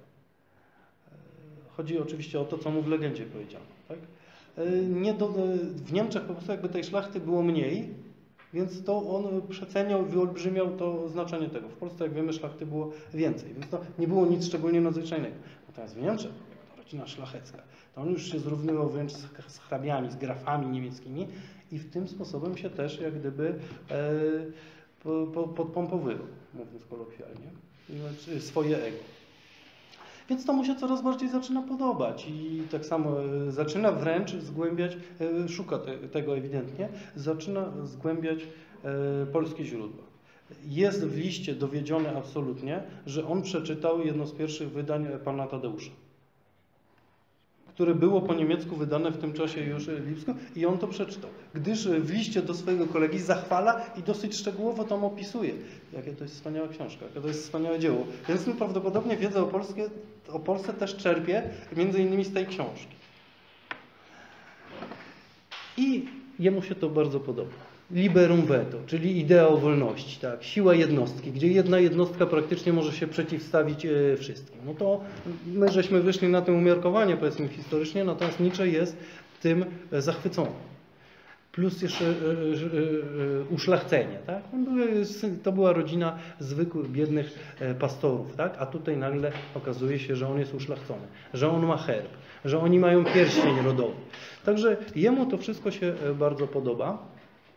Chodzi oczywiście o to, co mu w legendzie powiedziano. Tak? Nie do, w Niemczech po prostu jakby tej szlachty było mniej, więc to on przeceniał, wyolbrzymiał to znaczenie tego. W Polsce, jak wiemy, szlachty było więcej, więc to nie było nic szczególnie nadzwyczajnego. Natomiast w Niemczech, jak to rodzina szlachecka, to on już się zrównywał wręcz z, z hrabiami, z grafami niemieckimi i w tym sposobem się też jak gdyby e, po, po, podpompowywał, mówiąc kolokwialnie, swoje ego. Więc to mu się coraz bardziej zaczyna podobać i tak samo zaczyna wręcz zgłębiać, szuka te, tego ewidentnie, zaczyna zgłębiać e, polskie źródła. Jest w liście dowiedzione absolutnie, że on przeczytał jedno z pierwszych wydań pana Tadeusza, które było po niemiecku wydane w tym czasie już Lipsku i on to przeczytał, gdyż w liście do swojego kolegi zachwala i dosyć szczegółowo tam opisuje, jakie to jest wspaniała książka, jakie to jest wspaniałe dzieło. Więc prawdopodobnie wiedzę o, Polskie, o Polsce też czerpie, między innymi z tej książki. I jemu się to bardzo podoba. Liberum veto, czyli idea o wolności, tak, siła jednostki, gdzie jedna jednostka praktycznie może się przeciwstawić e, wszystkim. No to my żeśmy wyszli na to umiarkowanie, powiedzmy historycznie, natomiast Nietzsche jest tym zachwycony. Plus jeszcze e, e, e, uszlachcenie, tak? To była rodzina zwykłych, biednych e, pastorów, tak? A tutaj nagle okazuje się, że on jest uszlachcony, że on ma herb, że oni mają pierścień rodowy. Także jemu to wszystko się bardzo podoba.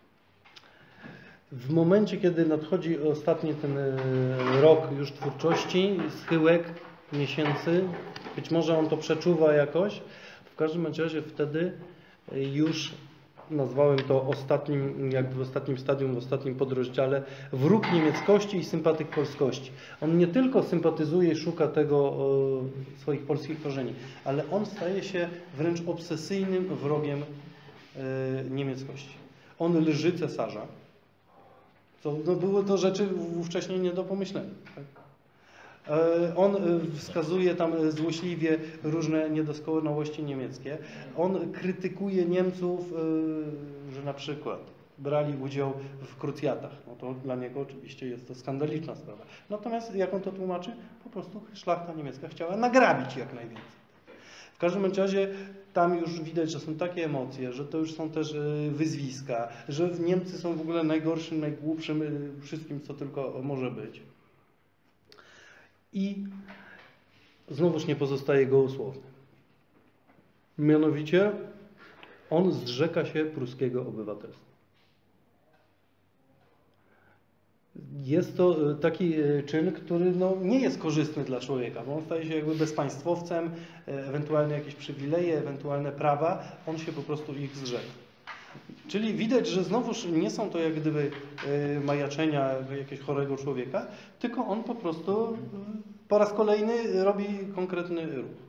W momencie, kiedy nadchodzi ostatni ten rok już twórczości, schyłek miesięcy, być może on to przeczuwa jakoś, w każdym razie wtedy już nazwałem to ostatnim, jakby w ostatnim stadium, w ostatnim podrozdziale, wróg niemieckości i sympatyk polskości. On nie tylko sympatyzuje i szuka tego o, swoich polskich korzeni, ale on staje się wręcz obsesyjnym wrogiem e, niemieckości. On lży cesarza. To, no były to rzeczy wcześniej nie do pomyślenia. Tak? E, on wskazuje tam złośliwie różne niedoskonałości niemieckie. On krytykuje Niemców, e, że na przykład brali udział w krucjatach. No to dla niego oczywiście jest to skandaliczna sprawa. Natomiast jak on to tłumaczy? Po prostu szlachta niemiecka chciała nagrabić jak najwięcej. W każdym razie tam już widać, że są takie emocje, że to już są też wyzwiska, że Niemcy są w ogóle najgorszym, najgłupszym wszystkim, co tylko może być. I znowuż nie pozostaje gołosłowny. Mianowicie on zrzeka się pruskiego obywatelstwa. Jest to taki czyn, który no, nie jest korzystny dla człowieka, bo on staje się jakby bezpaństwowcem, ewentualnie jakieś przywileje, ewentualne prawa, on się po prostu ich zrzeka. Czyli widać, że znowuż nie są to jak gdyby majaczenia jakiegoś chorego człowieka, tylko on po prostu po raz kolejny robi konkretny ruch.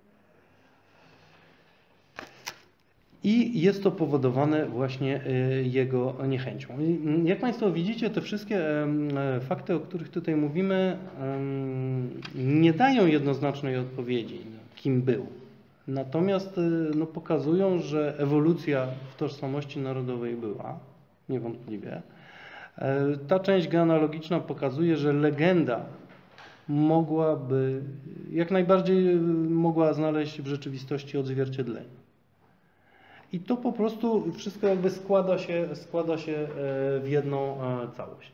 I jest to powodowane właśnie jego niechęcią. Jak Państwo widzicie, te wszystkie fakty, o których tutaj mówimy, nie dają jednoznacznej odpowiedzi, kim był. Natomiast no, pokazują, że ewolucja w tożsamości narodowej była, niewątpliwie. Ta część genealogiczna pokazuje, że legenda mogłaby, jak najbardziej mogła znaleźć w rzeczywistości odzwierciedlenie. I to po prostu wszystko jakby składa się, składa się w jedną całość.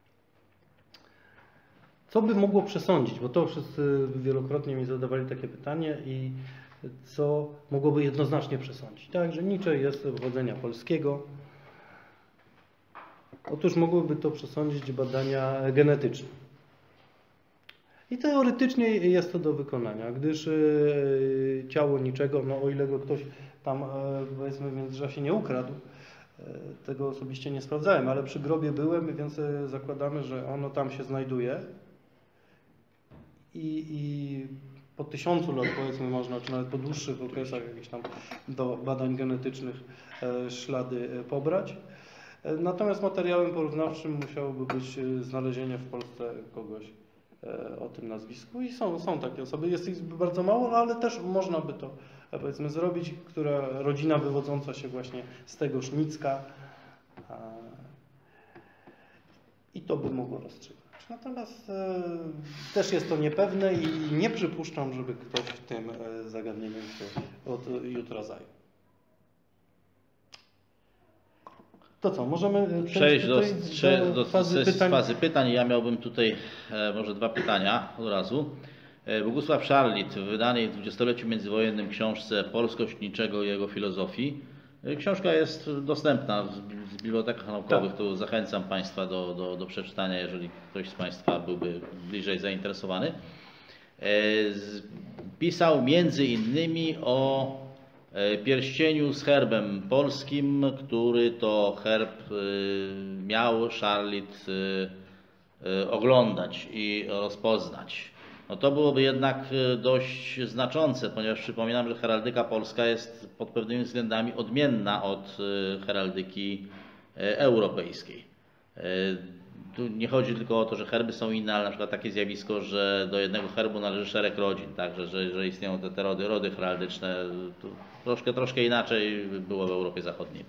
Co by mogło przesądzić? Bo to wszyscy wielokrotnie mi zadawali takie pytanie i co mogłoby jednoznacznie przesądzić? Tak, że Nietzsche jest pochodzenia polskiego. Otóż mogłyby to przesądzić badania genetyczne. I teoretycznie jest to do wykonania, gdyż ciało niczego, no o ile go ktoś tam powiedzmy w międzyczasie nie ukradł, tego osobiście nie sprawdzałem, ale przy grobie byłem, więc zakładamy, że ono tam się znajduje i, i po tysiącu lat powiedzmy można, czy nawet po dłuższych okresach jakichś tam do badań genetycznych ślady pobrać. Natomiast materiałem porównawczym musiałoby być znalezienie w Polsce kogoś o tym nazwisku i są, są takie osoby, jest ich bardzo mało, ale też można by to powiedzmy zrobić, która rodzina wywodząca się właśnie z tegoż Nicka i to by mogło rozstrzygnąć. Natomiast e, też jest to niepewne i nie przypuszczam, żeby ktoś tym e, zagadnieniem się od jutra zajął. To co, możemy przejść do, do, do fazy, do pytań. fazy pytań. Ja miałbym tutaj e, może dwa pytania od razu. E, Bogusław Szarlit w wydanej w dwudziestoleciu międzywojennym książce Polskość niczego i jego filozofii. E, książka jest dostępna w, w bibliotekach naukowych, tak. Tu zachęcam Państwa do, do, do przeczytania, jeżeli ktoś z Państwa byłby bliżej zainteresowany. E, z, pisał między innymi o pierścieniu z herbem polskim, który to herb miał Szarlit oglądać i rozpoznać. No to byłoby jednak dość znaczące, ponieważ przypominam, że heraldyka polska jest pod pewnymi względami odmienna od heraldyki europejskiej. Tu nie chodzi tylko o to, że herby są inne, ale na przykład takie zjawisko, że do jednego herbu należy szereg rodzin, także że, że istnieją te, te rody, rody heraldyczne. Troszkę, troszkę inaczej było w Europie Zachodniej.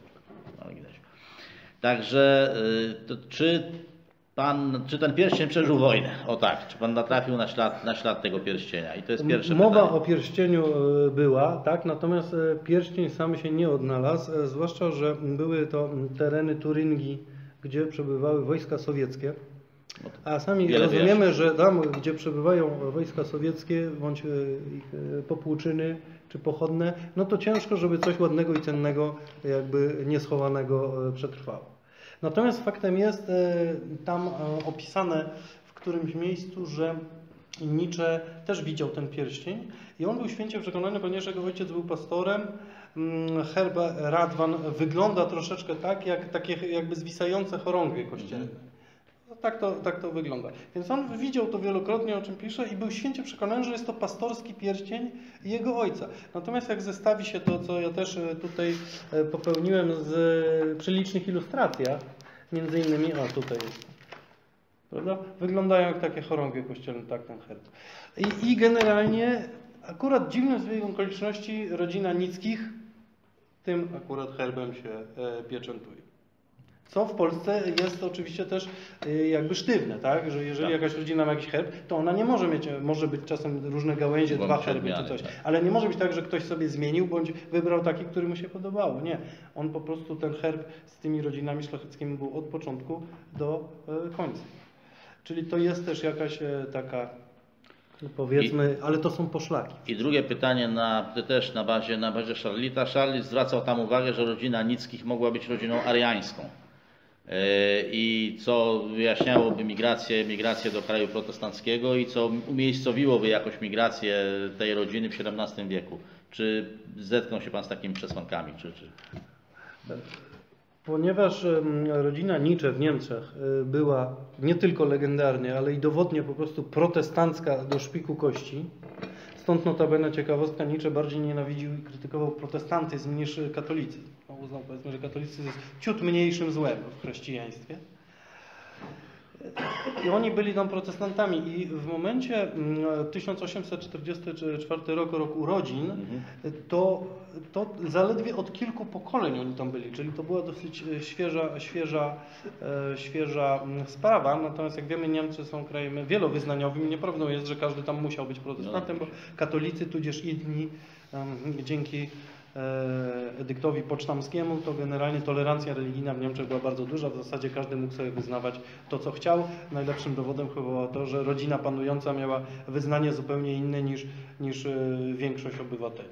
Także to, czy pan, czy ten pierścień przeżył wojnę? O tak, czy pan natrafił na ślad, na ślad tego pierścienia? I to jest pierwsze Mowa pytanie. o pierścieniu była, tak, natomiast pierścień sam się nie odnalazł, zwłaszcza, że były to tereny Turyngii, gdzie przebywały wojska sowieckie, a sami Wiele rozumiemy, wiesz. że tam, gdzie przebywają wojska sowieckie, bądź ich popłuczyny czy pochodne, no to ciężko, żeby coś ładnego i cennego, jakby nieschowanego przetrwało. Natomiast faktem jest tam opisane w którymś miejscu, że Nietzsche też widział ten pierścień i on był święcie przekonany, ponieważ jego ojciec był pastorem. Herb Radwan wygląda troszeczkę tak, jak takie jakby zwisające chorągwie kościelne. No, tak, to, tak to wygląda. Więc on widział to wielokrotnie, o czym pisze i był święcie przekonany, że jest to pastorski pierścień jego ojca. Natomiast jak zestawi się to, co ja też tutaj popełniłem z, przy licznych ilustracjach, między innymi, o tutaj jest, prawda? Wyglądają jak takie chorągwie kościelne, tak ten herb. I, i generalnie akurat dziwnym zbiegiem okoliczności rodzina Nickich tym akurat herbem się e, pieczętuje. Co w Polsce jest oczywiście też e, jakby sztywne, tak? Że jeżeli tak. jakaś rodzina ma jakiś herb, to ona nie może mieć, może być czasem różne gałęzie, dwa herby czy coś, tak. Ale nie może być tak, że ktoś sobie zmienił bądź wybrał taki, który mu się podobało. Nie. On po prostu ten herb z tymi rodzinami szlacheckimi był od początku do e, końca. Czyli to jest też jakaś e, taka No powiedzmy, ale to są poszlaki. I drugie pytanie na, też na bazie, na bazie Charlita. Charlit zwracał tam uwagę, że rodzina Nickich mogła być rodziną ariańską. Yy, I co wyjaśniałoby migrację, migrację do kraju protestanckiego i co umiejscowiłoby jakoś migrację tej rodziny w siedemnastym wieku. Czy zetknął się Pan z takimi przesłankami? Czy, czy... Ponieważ rodzina Nietzsche w Niemczech była nie tylko legendarnie, ale i dowodnie po prostu protestancka do szpiku kości, stąd notabene ciekawostka, Nietzsche bardziej nienawidził i krytykował protestantyzm niż katolicyzm. Uznał, powiedzmy, że katolicyzm jest ciut mniejszym złem w chrześcijaństwie. I oni byli tam protestantami i w momencie tysiąc osiemset czterdziesty czwarty rok, rok urodzin, to, to zaledwie od kilku pokoleń oni tam byli, czyli to była dosyć świeża, świeża, świeża sprawa. Natomiast jak wiemy, Niemcy są krajem wielowyznaniowym i nieprawdą jest, że każdy tam musiał być protestantem, bo katolicy tudzież inni dzięki edyktowi pocztamskiemu, to generalnie tolerancja religijna w Niemczech była bardzo duża. W zasadzie każdy mógł sobie wyznawać to, co chciał. Najlepszym dowodem chyba było to, że rodzina panująca miała wyznanie zupełnie inne niż, niż większość obywateli.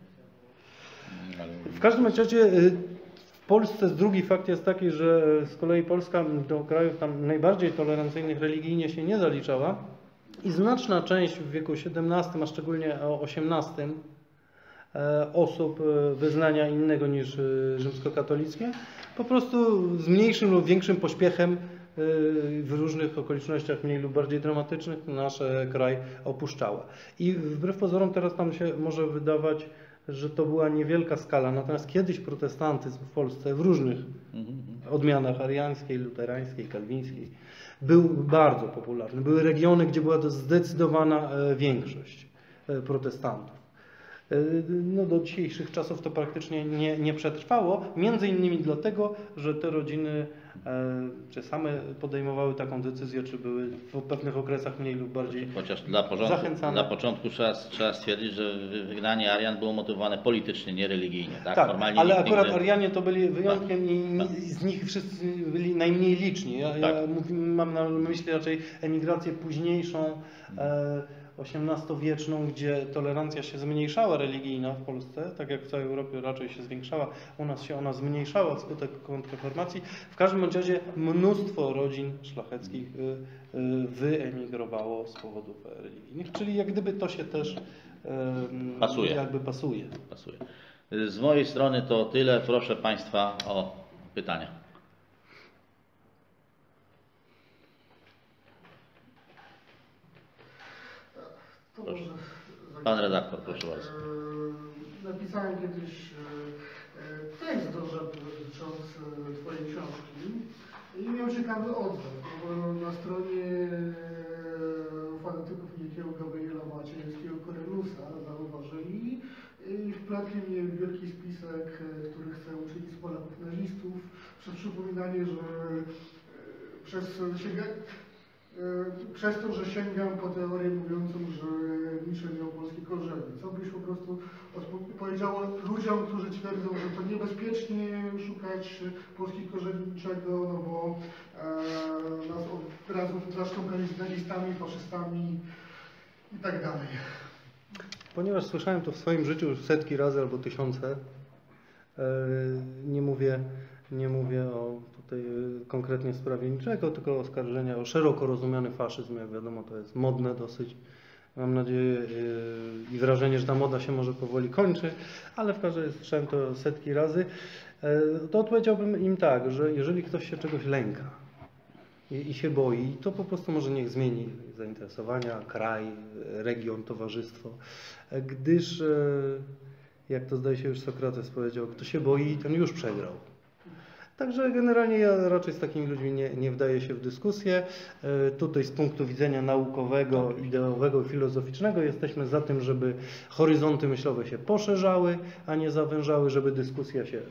W każdym razie w Polsce drugi fakt jest taki, że z kolei Polska do krajów tam najbardziej tolerancyjnych religijnie się nie zaliczała i znaczna część w wieku siedemnastym, a szczególnie osiemnastym osób wyznania innego niż rzymskokatolickie, po prostu z mniejszym lub większym pośpiechem w różnych okolicznościach mniej lub bardziej dramatycznych nasz kraj opuszczała. I wbrew pozorom teraz tam się może wydawać, że to była niewielka skala, natomiast kiedyś protestantyzm w Polsce w różnych odmianach ariańskiej, luterańskiej, kalwińskiej był bardzo popularny. Były regiony, gdzie była to zdecydowana większość protestantów. No, do dzisiejszych czasów to praktycznie nie, nie przetrwało, między innymi dlatego, że te rodziny e, czy same podejmowały taką decyzję, czy były w pewnych okresach mniej lub bardziej Chociaż dla, porządku, zachęcane. dla początku trzeba, trzeba stwierdzić, że wygnanie Arian było motywowane politycznie, nie religijnie. Tak, tak Normalnie ale nikt akurat nigdy... Arianie to byli wyjątkiem tak, i tak. z nich wszyscy byli najmniej liczni. Ja, tak. ja mówię, mam na myśli raczej emigrację późniejszą, e, osiemnastowieczną, gdzie tolerancja się zmniejszała religijna w Polsce, tak jak w całej Europie raczej się zwiększała, u nas się ona zmniejszała wskutek kontrreformacji. W każdym razie mnóstwo rodzin szlacheckich wyemigrowało z powodów religijnych, czyli jak gdyby to się też pasuje. jakby pasuje. pasuje. Z mojej strony to tyle. Proszę Państwa o pytania. Proszę. Pan redaktor, proszę bardzo. Napisałem kiedyś tekst dotyczący Twojej książki i miał ciekawy odzew, bo na stronie fanatyków niejakiego Gabriela Macierewskiego Korelusa zauważyli i wpletli mnie w wielki spisek, który chce uczynić z Polaków nazistów, przez przypominanie, że przez sięga... przez to, że sięgam po teorię mówiącą, że Nietzsche miał polskie korzenie. Co byś po prostu powiedział ludziom, którzy twierdzą, że to niebezpiecznie szukać polskich korzeni niczego, no bo e, nas od razu zaczną karać nazistami, faszystami i tak dalej. Ponieważ słyszałem to w swoim życiu już setki razy albo tysiące, e, nie mówię Nie mówię o tutaj konkretnie sprawie niczego, tylko oskarżenia o szeroko rozumiany faszyzm. Jak wiadomo, to jest modne dosyć. Mam nadzieję i wrażenie, że ta moda się może powoli kończy, ale w każdym razie słyszałem to setki razy. To odpowiedziałbym im tak, że jeżeli ktoś się czegoś lęka i, i się boi, to po prostu może niech zmieni zainteresowania, kraj, region, towarzystwo, gdyż, jak to zdaje się już Sokrates powiedział, kto się boi, ten już przegrał. Także generalnie ja raczej z takimi ludźmi nie, nie wdaję się w dyskusję. Tutaj z punktu widzenia naukowego, ideowego, filozoficznego jesteśmy za tym, żeby horyzonty myślowe się poszerzały, a nie zawężały, żeby dyskusja się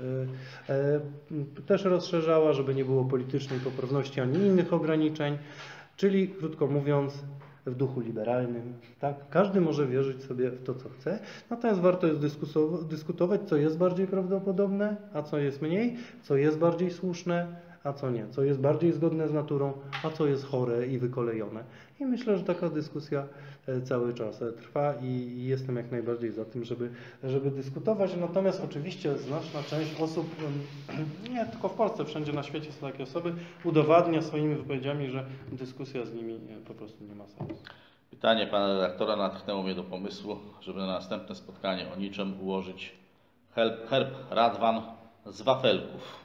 też rozszerzała, żeby nie było politycznej poprawności ani innych ograniczeń. Czyli krótko mówiąc, w duchu liberalnym. Tak? Każdy może wierzyć sobie w to, co chce, natomiast warto jest dyskutować, co jest bardziej prawdopodobne, a co jest mniej, co jest bardziej słuszne, a co nie, co jest bardziej zgodne z naturą, a co jest chore i wykolejone. I myślę, że taka dyskusja cały czas trwa i jestem jak najbardziej za tym, żeby, żeby dyskutować. Natomiast oczywiście znaczna część osób, nie tylko w Polsce, wszędzie na świecie są takie osoby, udowadnia swoimi wypowiedziami, że dyskusja z nimi po prostu nie ma sensu. Pytanie pana redaktora natknęło mnie do pomysłu, żeby na następne spotkanie o niczym ułożyć herb, herb Radwan z wafelków.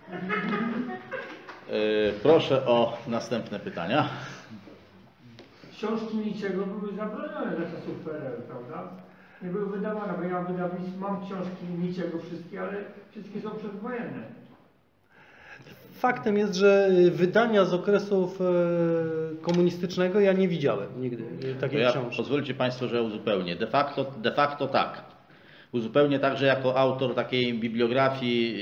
Yy, proszę o następne pytania. Książki niczego były zabronione za czasów P R L, prawda? Nie były wydawane, bo ja wydawnictw mam książki niczego wszystkie, ale wszystkie są przedwojenne. Faktem jest, że wydania z okresów komunistycznego ja nie widziałem nigdy takiej ja, książki. Pozwólcie Państwo, że ja uzupełnię. De facto, de facto tak. Uzupełnię także jako autor takiej bibliografii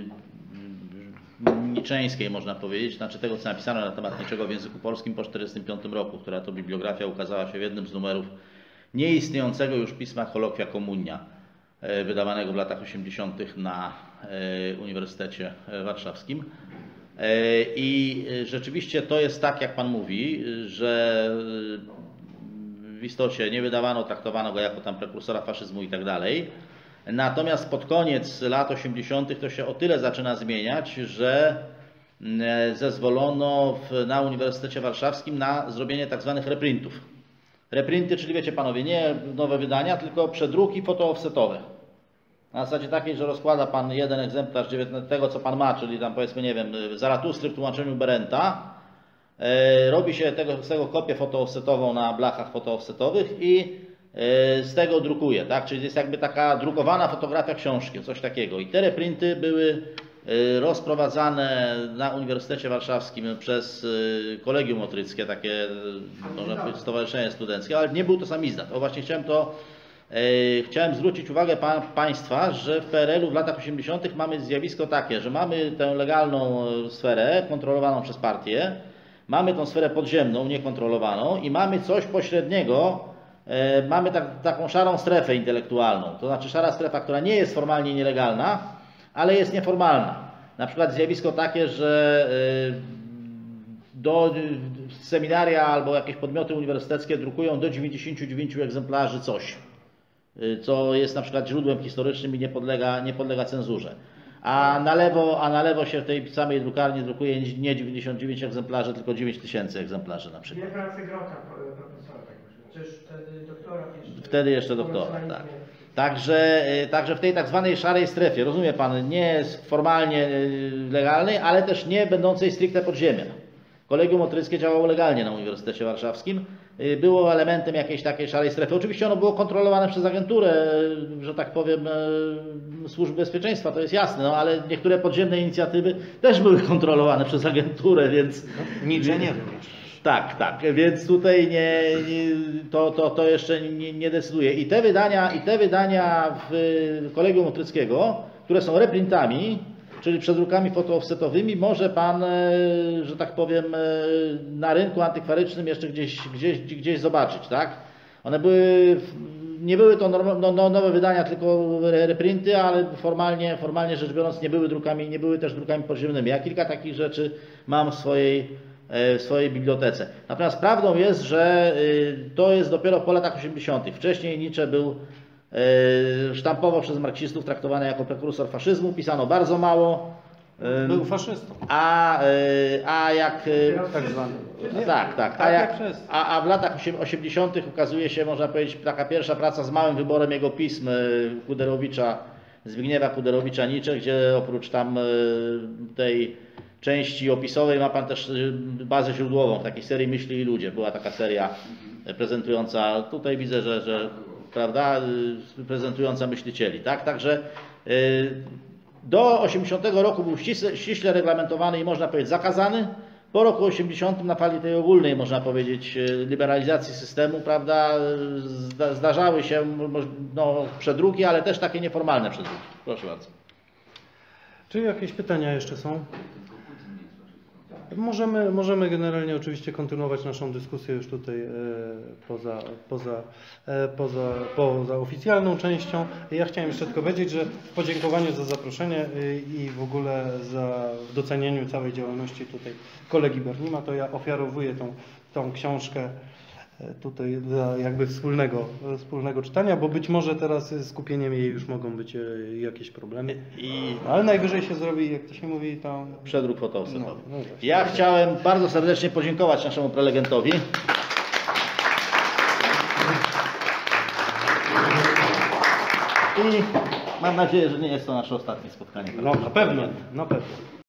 yy, niczeńskiej, można powiedzieć, znaczy tego, co napisano na temat niczego w języku polskim po tysiąc dziewięćset czterdziestym piątym roku, która to bibliografia ukazała się w jednym z numerów nieistniejącego już pisma Colloquia Communia, yy, wydawanego w latach osiemdziesiątych na yy, Uniwersytecie Warszawskim. I rzeczywiście to jest tak, jak Pan mówi, że w istocie nie wydawano, traktowano go jako tam prekursora faszyzmu i tak dalej. Natomiast pod koniec lat osiemdziesiątych to się o tyle zaczyna zmieniać, że zezwolono w, na Uniwersytecie Warszawskim na zrobienie tak zwanych reprintów. Reprinty, czyli wiecie Panowie, nie nowe wydania, tylko przedruki foto-offsetowe. Na zasadzie takiej, że rozkłada Pan jeden egzemplarz tego, co Pan ma, czyli tam powiedzmy, nie wiem, Zaratustry w tłumaczeniu Berenta. E, robi się tego, z tego kopię fotooffsetową na blachach fotooffsetowych i e, z tego drukuje, tak? Czyli jest jakby taka drukowana fotografia książki, coś takiego. I te reprinty były e, rozprowadzane na Uniwersytecie Warszawskim przez e, Kolegium Otryckie, takie, można powiedzieć, stowarzyszenie studenckie, ale nie był to sam izdat. O, właśnie chciałem to Chciałem zwrócić uwagę pa, Państwa, że w P R L u w latach osiemdziesiątych mamy zjawisko takie, że mamy tę legalną sferę kontrolowaną przez partię, mamy tą sferę podziemną, niekontrolowaną i mamy coś pośredniego, e, mamy tak, taką szarą strefę intelektualną, to znaczy szara strefa, która nie jest formalnie nielegalna, ale jest nieformalna. Na przykład zjawisko takie, że e, do seminaria albo jakieś podmioty uniwersyteckie drukują do dziewięćdziesięciu dziewięciu egzemplarzy coś, co jest na przykład źródłem historycznym i nie podlega, nie podlega cenzurze. A na, lewo, a na lewo się w tej samej drukarni drukuje nie dziewięćdziesiąt dziewięć egzemplarzy, tylko dziewięć tysięcy egzemplarzy na przykład. Dwie prace Grota, profesora, tak myślę. Przecież wtedy doktorat jeszcze. Wtedy jeszcze doktorat, tak. Także, także w tej tak zwanej szarej strefie, rozumie Pan, nie jest formalnie legalnej, ale też nie będącej stricte podziemia. Kolegium Otryckie działało legalnie na Uniwersytecie Warszawskim. Było elementem jakiejś takiej szarej strefy. Oczywiście ono było kontrolowane przez agenturę, że tak powiem, służb bezpieczeństwa, to jest jasne, no, ale niektóre podziemne inicjatywy też były kontrolowane przez agenturę, więc... Nicze nie wiem. Tak, tak, więc tutaj nie, nie, to, to, to jeszcze nie, nie decyduje. I te wydania, i te wydania w Kolegium Otryckiego, które są reprintami, czyli przedrukami fotooffsetowymi, może Pan, że tak powiem, na rynku antykwarycznym jeszcze gdzieś, gdzieś, gdzieś zobaczyć, tak? One były, nie były to norm, no, nowe wydania, tylko reprinty, ale formalnie, formalnie rzecz biorąc nie były drukami, nie były też drukami podziemnymi. Ja kilka takich rzeczy mam w swojej, w swojej bibliotece. Natomiast prawdą jest, że to jest dopiero po latach osiemdziesiątych. Wcześniej Nietzsche był sztampowo przez marksistów traktowany jako prekursor faszyzmu, pisano bardzo mało. Był faszystą. A, a jak... Tak zwany. Tak, tak. A, jak, a, a w latach osiemdziesiątych ukazuje się, można powiedzieć, taka pierwsza praca z małym wyborem jego pism Kuderowicza, Zbigniewa Kuderowicza Nietzsche, gdzie oprócz tam tej części opisowej ma Pan też bazę źródłową w takiej serii Myśli i Ludzie. Była taka seria prezentująca, tutaj widzę, że, że prawda, prezentująca myślicieli, tak? Także do osiemdziesiątego roku był ściśle, ściśle reglamentowany i można powiedzieć zakazany. Po roku osiemdziesiątym na fali tej ogólnej, można powiedzieć, liberalizacji systemu, prawda, zdarzały się no, przedruki, ale też takie nieformalne przedruki. Proszę bardzo. Czy jakieś pytania jeszcze są? Możemy, możemy generalnie oczywiście kontynuować naszą dyskusję już tutaj e, poza, poza, e, poza, poza oficjalną częścią. Ja chciałem jeszcze tylko powiedzieć, że w podziękowaniu za zaproszenie e, i w ogóle za w docenieniu całej działalności tutaj kolegi Bernima, to ja ofiarowuję tą, tą książkę e, tutaj dla jakby wspólnego, wspólnego czytania, bo być może teraz z skupieniem jej już mogą być e, jakieś problemy. I Ale najwyżej się zrobi, jak to się mówi, tam... przedruk fotoosetowy. No, no właśnie. Ja chciałem bardzo serdecznie podziękować naszemu prelegentowi. I mam nadzieję, że nie jest to nasze ostatnie spotkanie. No, na pewno, na pewno.